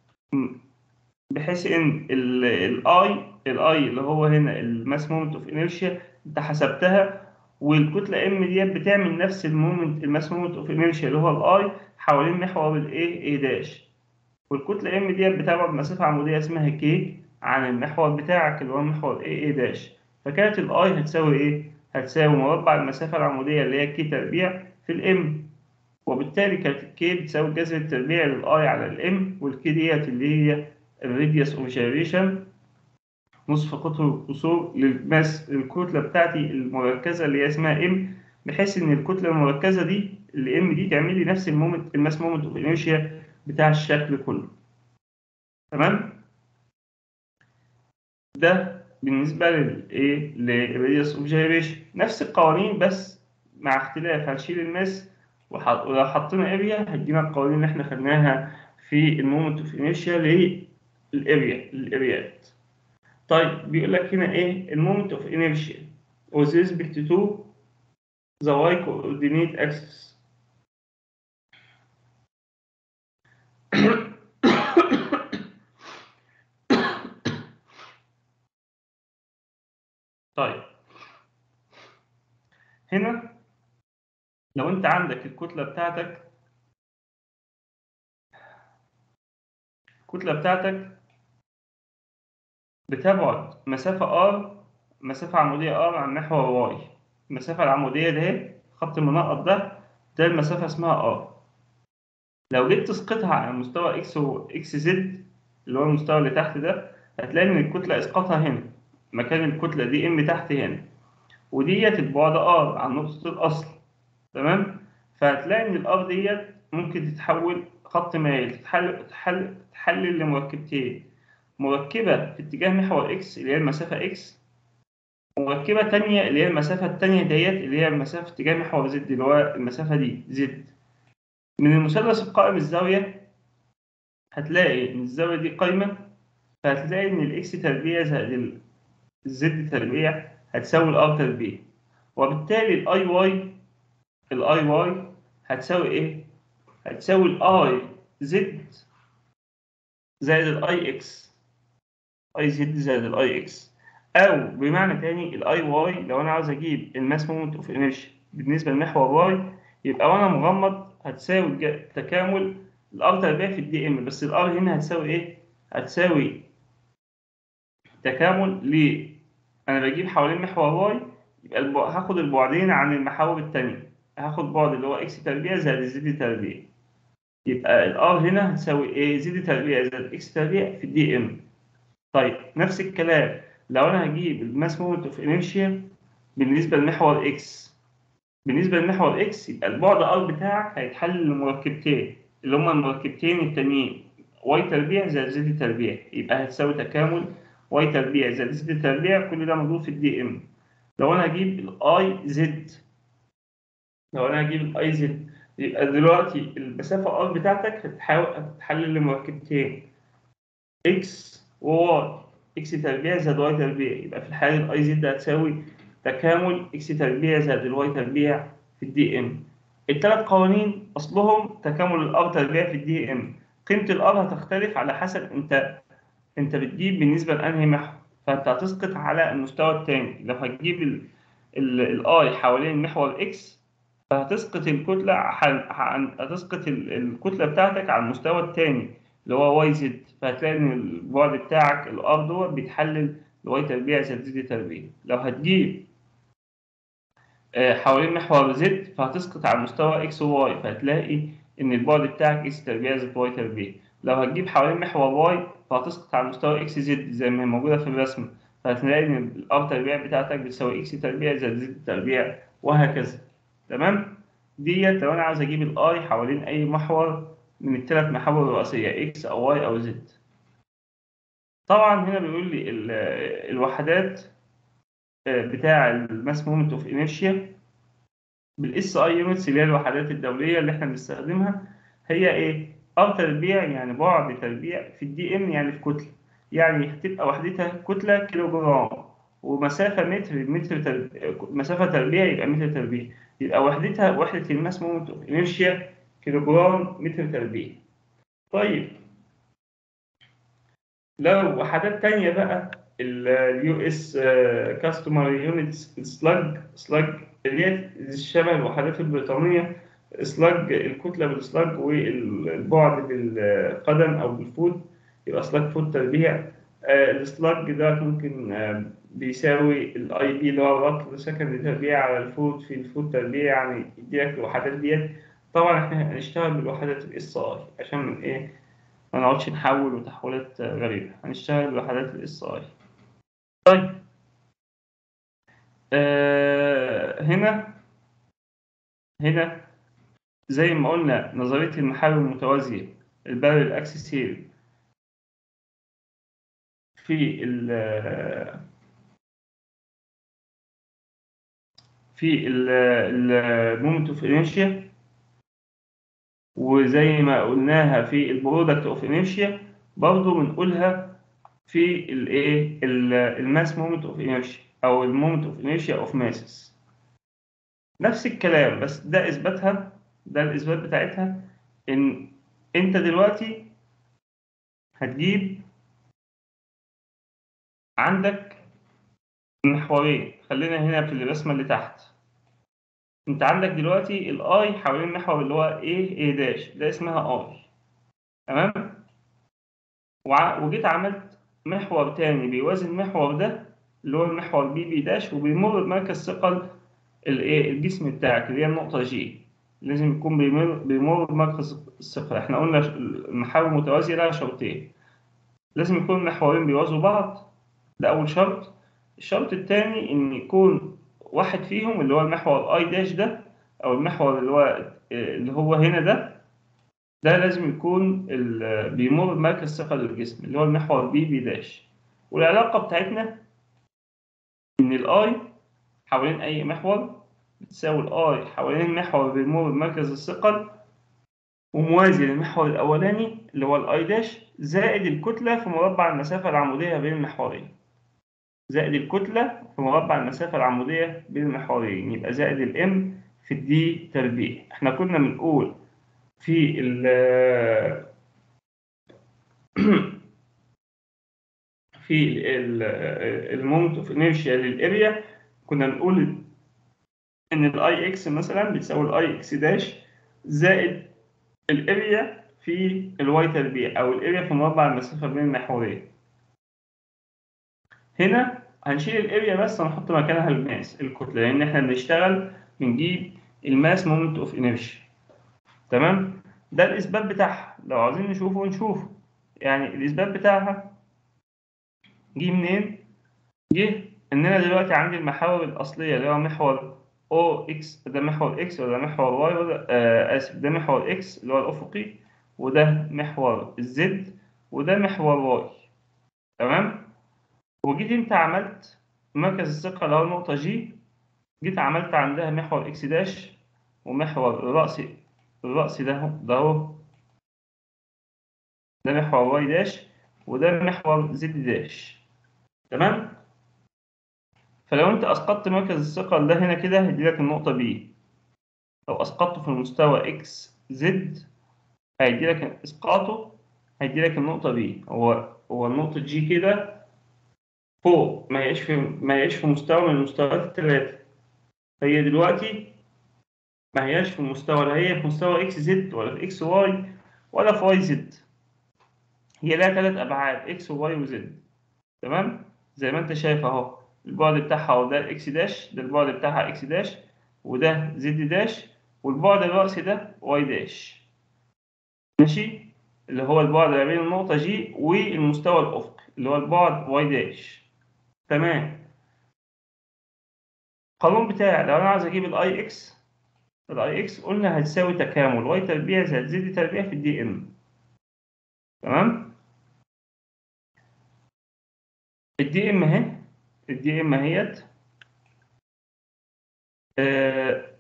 بحيث ان الاي الاي اللي هو هنا الماس مومنت اوف انيرشيا انت حسبتها، والكتله ام ديت بتعمل نفس المومنت الماس مومنت اوف انيرشيا اللي هو الاي حوالين محور الايه اي داش. والكتله ام ديت بتبعد مسافه عموديه اسمها كي عن المحور بتاعك اللي هو محور اي اي داش. فكانت الاي هتساوي ايه؟ هتساوي مربع المسافه العموديه اللي هي كي تربيع في الام. وبالتالي كانت الكي بتساوي الجذر التربيعي للاي على الام، والكي ديت اللي هي الراديوس اوف جيريشن، نصف قطر القصور للماس الكتله بتاعتي المركزه اللي هي اسمها ام، بحيث ان الكتله المركزه دي اللي ام دي تعمل لي نفس المومنت الماس مومنت اوف انيرشيا بتاع الشكل كله. تمام. ده بالنسبه للايه للراديوس اوف جيريشن. نفس القوانين بس مع اختلاف، هنشيل الماس وح- ولو حطينا اريا هتدينا القوانين اللي احنا خدناها في المومنت اوف انيرشيا للاريا الاريات. طيب بيقول لك هنا ايه المومنت اوف انيرشيا with respect to the y coordinate axis. طيب هنا لو انت عندك الكتلة بتاعتك الكتلة بتاعتك بتبعد مسافة r، مسافة عمودية r عن محور y. المسافة العمودية ده اهي، خط المنقط ده ده المسافة اسمها r. لو جيت تسقطها على مستوى x و xz اللي هو المستوى اللي تحت ده، هتلاقي ان الكتلة اسقاطها هنا مكان الكتلة دي m تحت هنا، وديت البعد r عن نقطة الأصل. تمام؟ فهتلاقي إن الأر ديت ممكن تتحول خط مايل، تتحل تتحل تحلل لمركبتين، مركبة في اتجاه محور إكس اللي هي المسافة إكس، ومركبة تانية اللي هي المسافة التانية ديت اللي هي المسافة في اتجاه محور زد اللي هو المسافة دي زد. من المثلث القائم الزاوية هتلاقي إن الزاوية دي قايمة، فهتلاقي إن الإكس تربيع زائد الزد تربيع هتساوي الآر تربيع، وبالتالي الأي واي الأي واي هتساوي إيه؟ هتساوي الاي زد زائد الاي اكس، اي زد زائد الاي اكس. او بمعنى تاني الاي واي لو انا عاوز اجيب الماس مومنت اوف انرشيا بالنسبه لمحور واي، يبقى وانا مغمض هتساوي الج- تكامل الار تربيع في الدي ام، بس الار هنا هتساوي ايه؟ هتساوي تكامل ل انا بجيب حوالين محور واي، يبقى الب... هاخد البعدين عن المحاور التانية، هاخد بعد اللي هو اكس تربيع زائد الزد تربيع، يبقى الار هنا هتساوي ايه؟ زد تربيع زائد اكس تربيع في الدي ام. طيب نفس الكلام لو انا هجيب الماس مومنت اوف انيرشيا بالنسبه لمحور اكس، بالنسبه لمحور اكس يبقى البعد ار بتاعك هيتحل لمركبتين اللي هما المركبتين التانيين، واي تربيع زائد زد تربيع، يبقى هتساوي تكامل واي تربيع زائد زد تربيع، كل ده موجود في الدي ام. لو انا هجيب الاي زد لو انا هجيب الاي زد يبقى دلوقتي المسافه ار بتاعتك هتحاول هتتحلل لمركبتين اكس وواي، اكس تربيع زائد واي تربيع، يبقى في الحاله الاي زد هتساوي تكامل اكس تربيع زائد الواي تربيع في الدي ام. الثلاث قوانين اصلهم تكامل الار تربيع في الدي ام. قيمه الار هتختلف على حسب انت انت بتجيب بالنسبه لانهي محور، فانت هتسقط على المستوى الثاني. لو هتجيب الاي حوالين محور اكس، فهتسقط الكتلة عن عن- هتسقط ال- الكتلة بتاعتك على المستوى الثاني اللي هو واي زد، فهتلاقي إن البعد بتاعك الأر دوت بيتحلل لواي تربيع زائد زد تربيع. لو هتجيب آه، حوالين محور زد فهتسقط على مستوى اكس وواي، فهتلاقي إن البعد بتاعك اكس تربيع زائد واي تربيع. لو هتجيب حوالين محور واي فهتسقط على مستوى اكس زد زي ما هي موجودة في الرسم، فهتلاقي إن الار تربيع بتاعتك بتساوي اكس تربيع زائد زد تربيع، وهكذا. تمام؟ ديت لو انا عاوز اجيب الاي حوالين اي محور من الثلاث محاور الرئيسيه اكس او واي او زد. طبعا هنا بيقول لي ال- الوحدات آه، بتاع الماس مومنت اوف انيرشيا بالاس اي يونتس اللي هي الوحدات الدوليه اللي احنا بنستخدمها، هي ايه؟ ار تربيع يعني بعد تربيع في الدي ام يعني في كتله، يعني هتبقى وحدتها كتله كيلو جرام، ومسافه متر متر تربيع، مسافه تربيع يبقى متر تربيع، يبقى وحدتها وحده الماس مومنت اوف انيرشيا كيلو جرام متر تربيع. طيب لو وحدات تانية بقى، اليو اس كاستمر يونتس سلاج سلاج اللي هي شبه الوحدات البريطانية، سلاج الكتلة بالسلاج والبعد بالقدم أو بالفوت، يبقى سلاج فوت تربيع. آه، السلاج ده ممكن آه، بيساوي الاي بي اللي هو الرطل سكند تربيع على الفوت في الفوت تربيع، يعني يديلك الوحدات ديت. طبعا احنا هنشتغل بالوحدات الاس اي عشان ايه ما نقعدش نحول وتحويلات غريبة، هنشتغل بوحدات الاس اي. طيب آه هنا هنا زي ما قلنا نظرية المحاور المتوازية البارل اكسيسيل في ال في المومنت اوف انيرشيا، وزي ما قلناها في البرودكت اوف انيرشيا برضه بنقولها في الايه الماس مومنت اوف انيرشيا او المومنت اوف انيرشيا اوف ماسس. نفس الكلام، بس ده اثباتها، ده الاثبات بتاعتها ان انت دلوقتي هتجيب عندك محورين، خلينا هنا في الرسمة اللي تحت. انت عندك دلوقتي الاي حوالين المحور اللي هو ايه ايه داش، ده اسمها اي، تمام. وع- وجيت عملت محور تاني بيوازي المحور ده اللي هو المحور بي بي داش، وبيمر بمركز ثقل الايه الجسم بتاعك اللي هي النقطة جي. لازم يكون بيمر بيمر بمركز الثقل. احنا قلنا المحاور المتوازية لها شرطين، لازم يكون المحورين بيوازوا بعض، ده أول شرط. الشرط الثاني إن يكون واحد فيهم اللي هو المحور أي داش ده، أو المحور اللي هو اللي هو هنا ده، ده لازم يكون ال- بيمر بمركز ثقل الجسم اللي هو المحور بي بي داش. والعلاقة بتاعتنا إن الأي حوالين أي محور بتساوي الأي حوالين المحور بيمر بمركز الثقل وموازي للمحور الأولاني اللي هو الأي داش، زائد الكتلة في مربع المسافة العمودية بين المحورين. زائد الكتلة في مربع المسافة العمودية بين المحورين، يبقى زائد الام في الدي تربيع. احنا كنا بنقول في ال في المومنت اوف انيرشيا للاريا، كنا بنقول ان الاي اكس مثلا بتساوي الاي اكس داش زائد الاريا في الواي تربيع، او الاريا في مربع المسافة بين المحورين. هنا هنشيل الاريا بس هنحط مكانها الماس الكتلة، لان احنا بنشتغل بنجيب الماس مومنت اوف انيرشيا، تمام. ده الإثبات بتاعها، لو عاوزين نشوفه نشوفه. يعني الإثبات بتاعها جه منين؟ جه إن أنا دلوقتي عندي المحاور الأصلية اللي هو محور أو إكس، ده محور إكس ولا محور واي ولا آه آسف، ده محور إكس اللي هو الأفقي، وده محور الزد، وده محور واي، تمام. وجيت أنت عملت مركز الثقة اللي هو النقطة جي، جيت عملت عندها محور إكس داش ومحور الرأسي، الرأسي ده ده أهو، ده محور واي داش وده محور زد داش، تمام. فلو انت اسقطت مركز الثقل ده هنا كده هيديلك النقطة بي، لو اسقطته في المستوى اكس زد هيديلك اسقاطه هيديلك النقطة بي. هو هو النقطة جي كده فوق، ما هيش في ما هيش في مستوى من المستويات الثلاثة. هي دلوقتي ما هياش في مستوى، لا هي في مستوى اكس زد ولا في اكس واي ولا في واي زد، هي لها ثلاث ابعاد اكس وواي وزد، تمام. زي ما انت شايف اهو، البعد بتاعها هو ده اكس داش، ده البعد بتاعها اكس داش، وده زد داش، والبعد الرأسي ده واي داش، ماشي، اللي هو البعد ما بين النقطة جي والمستوى الأفقي اللي هو البعد واي داش، تمام. القانون بتاعي لو أنا عايز أجيب الأي إكس، الأي إكس قلنا هتساوي تكامل واي تربيع زائد زد تربيع في الدي إم، تمام. الدي إم أهي، الدي إم أهيت آه،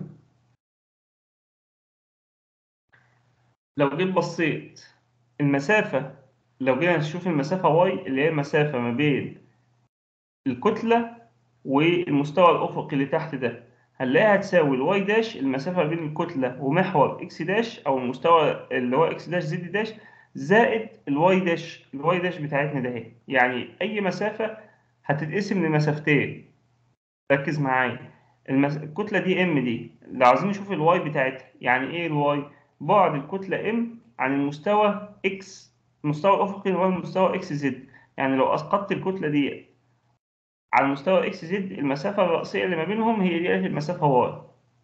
لو جيت بصيت المسافة، لو جينا نشوف المسافة واي اللي هي المسافة ما بين الكتلة والمستوى الأفقي اللي تحت ده، هنلاقيها هتساوي الواي داش المسافة بين الكتلة ومحور إكس داش أو المستوى اللي هو إكس داش زد داش زائد الواي داش، الواي داش بتاعتنا ده اهي. يعني أي مسافة هتتقسم لمسافتين، ركز معايا. المس... الكتلة دي ام دي، لو عايزين نشوف الواي بتاعتها، يعني ايه الواي؟ بعد الكتلة ام عن المستوى اكس، المستوى الأفقي اللي هو المستوى اكس زد. يعني لو أسقطت الكتلة دي على المستوى اكس زد، المسافة الرئيسية اللي ما بينهم هي دي المسافة واي،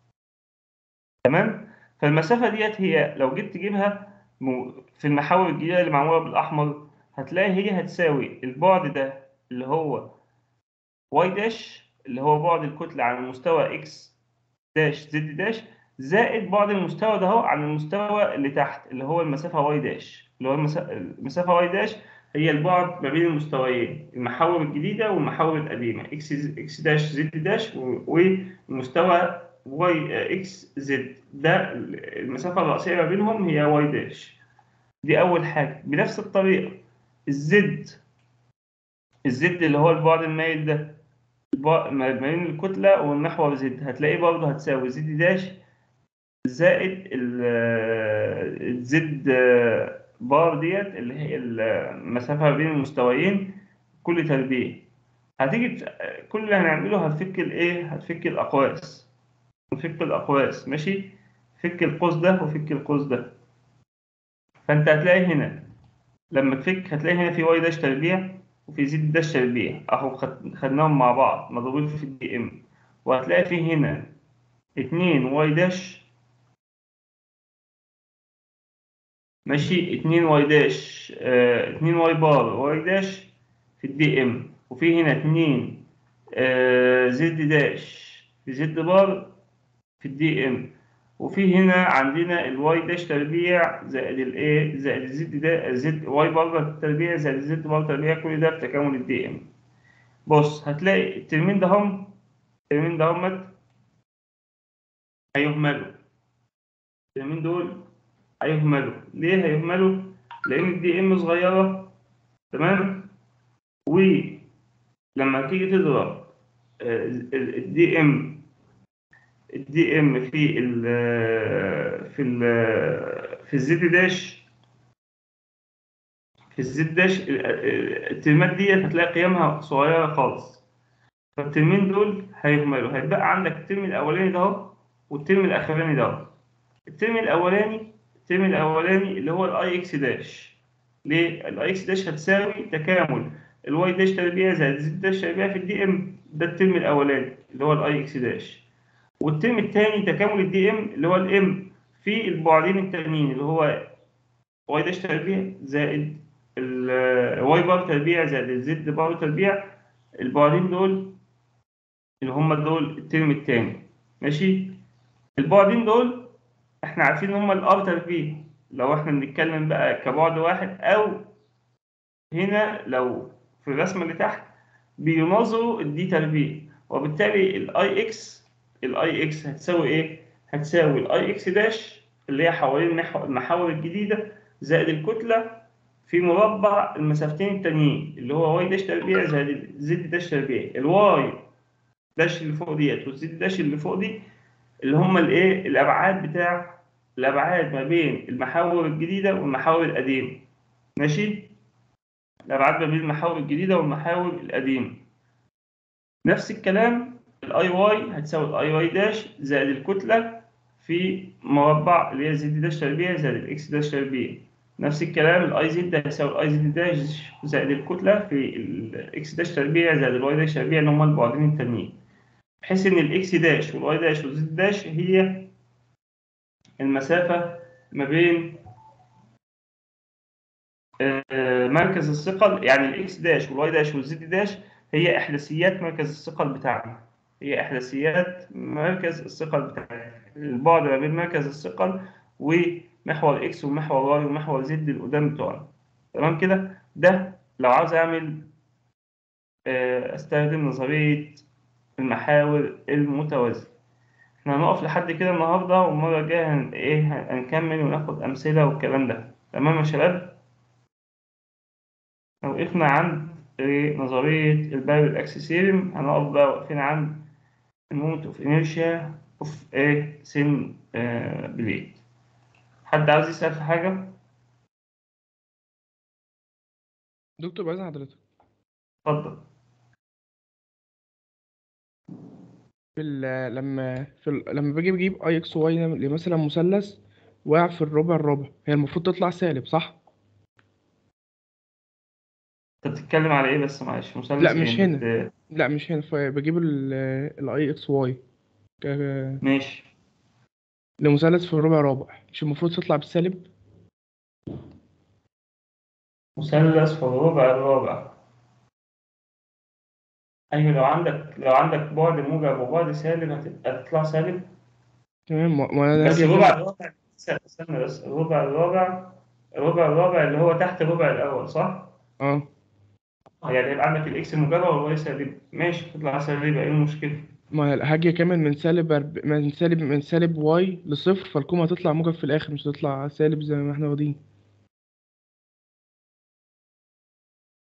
تمام. فالمسافة ديت هي لو جيت تجيبها م- في المحاور الجديدة اللي معمولة بالأحمر، هتلاقي هي هتساوي البعد ده اللي هو واي داش اللي هو بعد الكتلة عن المستوى اكس داش زد داش زائد بعد المستوى ده اهو عن المستوى اللي تحت اللي هو المسافة واي داش، اللي هو المسا- المسافة واي داش هي البعد ما بين المستويين، المحاور الجديدة والمحاور القديمة اكس اكس داش زد داش و- والمستوى واي اكس زد، ده المسافة الرئيسية ما بينهم هي واي داش. دي أول حاجة. بنفس الطريقة الزد، الزد اللي هو البعد المايل ده، البع- ما بين الكتلة والمحور زد، هتلاقيه برضه هتساوي زد داش زائد الزد بار ديت اللي هي المسافة ما بين المستويين كل تربيع. هتيجي ت- كل اللي هنعمله هتفك الايه، هتفك الأقواس، نفك الأقواس ماشي. فك القوس ده وفك القوس ده. فأنت هتلاقي هنا لما تفك هتلاقي هنا في واي داش تربيع وفي زد داش تربيع اهو، خد- خدناهم مع بعض مضروبين في الدي ام. وهتلاقي في هنا اتنين واي داش، ماشي، اتنين واي داش، اه اتنين واي بار واي داش في الدي ام. وفي هنا اتنين اه زد داش في زد بار في الدي ام. وفي هنا عندنا الواي داش تربيع زائد الايه زائد الزد ده زد واي بار تربيع زائد الزد بار تربيع، كل ده في تكامل الدي ام. بص هتلاقي الترمين ده هم الترمين ده هم هيهملوا. الترمين دول هيهملوا. ليه هيهملوا؟ لان الدي ام صغيره، تمام. ولما تيجي تضرب الدي ام الدي ام في ال في ال في الزد داش في الزد داش الترمات دي هتلاقي قيمها صغيره خالص. فالترمين دول هيهملوا، هيتبقى عندك الترم الاولاني ده اهو والترم الاخراني ده اهو. الترم الاولاني الترم الاولاني اللي هو الاي اكس داش. ليه الاي اكس داش هتساوي تكامل الواي داش تربيع زائد زد داش تربيع في الدي ام. ده الترم الاولاني اللي هو الاي اكس داش. والترم الثاني تكامل الدي ام اللي هو الام في البعدين التانيين اللي هو واي داش تربيع زائد الواي بار تربيع زائد الزد بار تربيع. البعدين دول اللي هم دول الترم الثاني، ماشي. البعدين دول احنا عارفين ان هم الار تربيع لو احنا بنتكلم بقى كبعد واحد، او هنا لو في الرسمه اللي تحت بيناظروا الدي تربيع. وبالتالي الاي اكس الاي اكس هتساوي ايه؟ هتساوي الاي اكس داش اللي هي حوالين المحو- المحاور الجديده زائد الكتله في مربع المسافتين التانيين اللي هو واي داش تربيع زائد زد داش تربيع. الواي داش اللي فوق ديت والزد داش اللي فوق دي اللي هم الايه الابعاد بتاع الابعاد ما بين المحاور الجديده والمحاور القديمه، ماشي. الابعاد ما بين المحاور الجديده والمحاور القديمه. نفس الكلام الاي واي هتساوي الاي واي داش زائد الكتله في مربع اللي هي زد داش تربيع زائد الاكس داش تربيع. نفس الكلام الاي زد هتساوي الاي زد داش زائد الكتله في الاكس داش تربيع زائد الواي داش تربيع اللي هم البعدين التانيين. بحيث ان الاكس داش والواي داش والزد داش هي المسافه ما بين آه، مركز الثقل. يعني الاكس داش والواي داش والزد داش هي احداثيات مركز الثقل بتاعنا. هي احداثيات مركز الثقل بتاعنا، البعد ما بين مركز الثقل ومحور اكس ومحور واي ومحور زد القدام بتوعنا، تمام كده. ده لو عاوز اعمل آه، استخدم نظرية المحاور المتوازية. احنا هنقف لحد كده النهارده، والمرة الجاية هن... ايه هنكمل وناخد أمثلة والكلام ده، تمام يا شباب. لو وقفنا عند إيه، نظرية البارل أكسس ثيرم، هنقف بقى واقفين عند المومنت أوف إنيرشيا أوف إيه سين آه بليد. حد عاوز يسأل في حاجة؟ دكتور بعد حضرتك، اتفضل. في ال- لما في ال... لما باجي بجيب اي اكس واي مثلا مثلث واقع في الربع الرابع، هي المفروض تطلع سالب صح؟ أنت بتتكلم على إيه بس؟ معلش، لا مثلث إيه مش أنت هنا، بت... لا مش هنا، فبجيب الاي اكس واي ماشي. لمثلث في الربع الرابع، مش المفروض تطلع بالسالب؟ مثلث في الربع الرابع. أيوة، لو عندك لو عندك بعد موجب وبعد سالب هتبقى تطلع سالب. تمام، ما ما انا بس هاجي الربع اجيب. الرابع، استنى بس، الربع الرابع الربع الرابع اللي هو تحت الربع الأول صح؟ اه، يعني يبقى عندك الإكس موجبة والواي سالب، ماشي تطلع سالبة، إيه المشكلة؟ ما أنا هاجي كمان من سالب أرب... من سالب من سالب واي لصفر، فالقيمة هتطلع موجب في الآخر، مش هتطلع سالب زي ما احنا واخدين.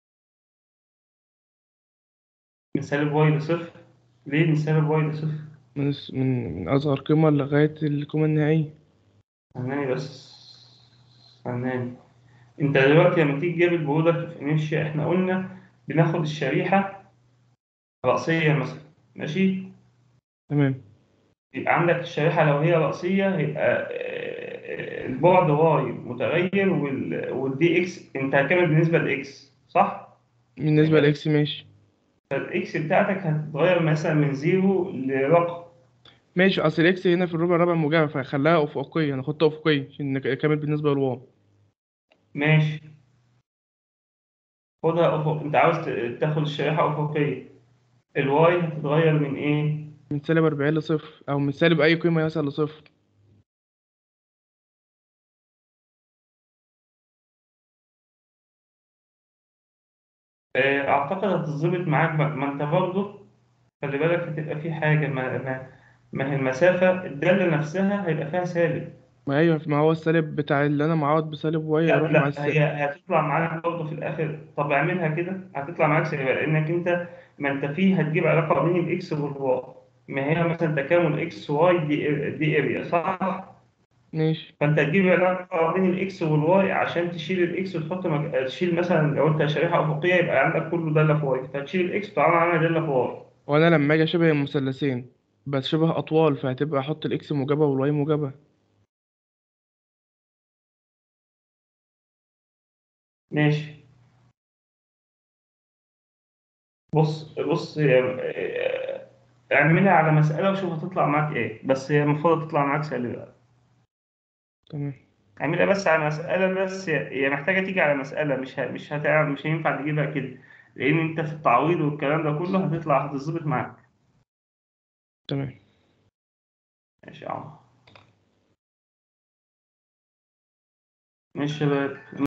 من سالب واي لصفر؟ ليه من سالب واي لصفر؟ من الس- من من أصغر قيمة لغاية القيمة النهائية. فهماني بس، فهماني. انت دلوقتي لما تيجي تجيب البرودكت في انيشيا، احنا قلنا بناخد الشريحة رأسية مثلا، ماشي. تمام. يبقى عندك الشريحة لو هي رأسية، هيبقى آه، البعد واي متغير، وال- والدي اكس انت هتكمل بالنسبة لاكس، صح؟ بالنسبة يبقى لإكس ماشي. الاكس بتاعتك هتتغير مثلا من زيرو لرقم. ماشي، أصل الإكس هنا في الربع الرابع موجبة، فخلاها أفقية، أنا خدتها أفقية عشان نك- أكمل بالنسبة للواو. ماشي، خدها افق، انت عاوز ت- تاخد الشريحة افقية، الواي هتتغير من ايه؟ من سالب أربعين لصفر، أو من سالب أي قيمة يصل لصفر. آه، اعتقد هتظبط معاك بقى. ما انت برضه خلي بالك، هتبقى في حاجة، ما, ما, ما هي المسافة الدالة نفسها هيبقى فيها سالب. ما أيوة، ما هو السالب بتاع اللي أنا معوض بسالب واي لا يروح مع لا، السالب. هي هتطلع معاك برضه في الاخر. طب اعملها كده، هتطلع معاك سالبة، لانك انت، ما انت فيه هتجيب علاقة بين الاكس والواي. ما هي مثلا تكامل اكس واي دي دي اريا، صح؟ ماشي. فانت تجيب علاقه بين الاكس والواي عشان تشيل الاكس وتحط مك... تشيل مثلا، لو انت شريحه افقيه يبقى عندك كله داله في واي، فتشيل الاكس وتعمل عنها داله في واي. وأنا لما أجي أشبه المثلثين بس شبه أطوال، فهتبقى أحط الإكس موجبة والواي موجبة. ماشي. بص بص هي- اعملها على مساله وشوف هتطلع معاك ايه، بس هي المفروض تطلع معاك سالبه. تمام. اعملها بس على مساله، بس هي هي محتاجه تيجي على مساله، مش ه... مش هتعمل، مش هينفع تجيبها كده، لان انت في التعويض والكلام ده كله هتطلع، هتظبط معاك. تمام. ماشي يا عمر. ماشي يا شباب.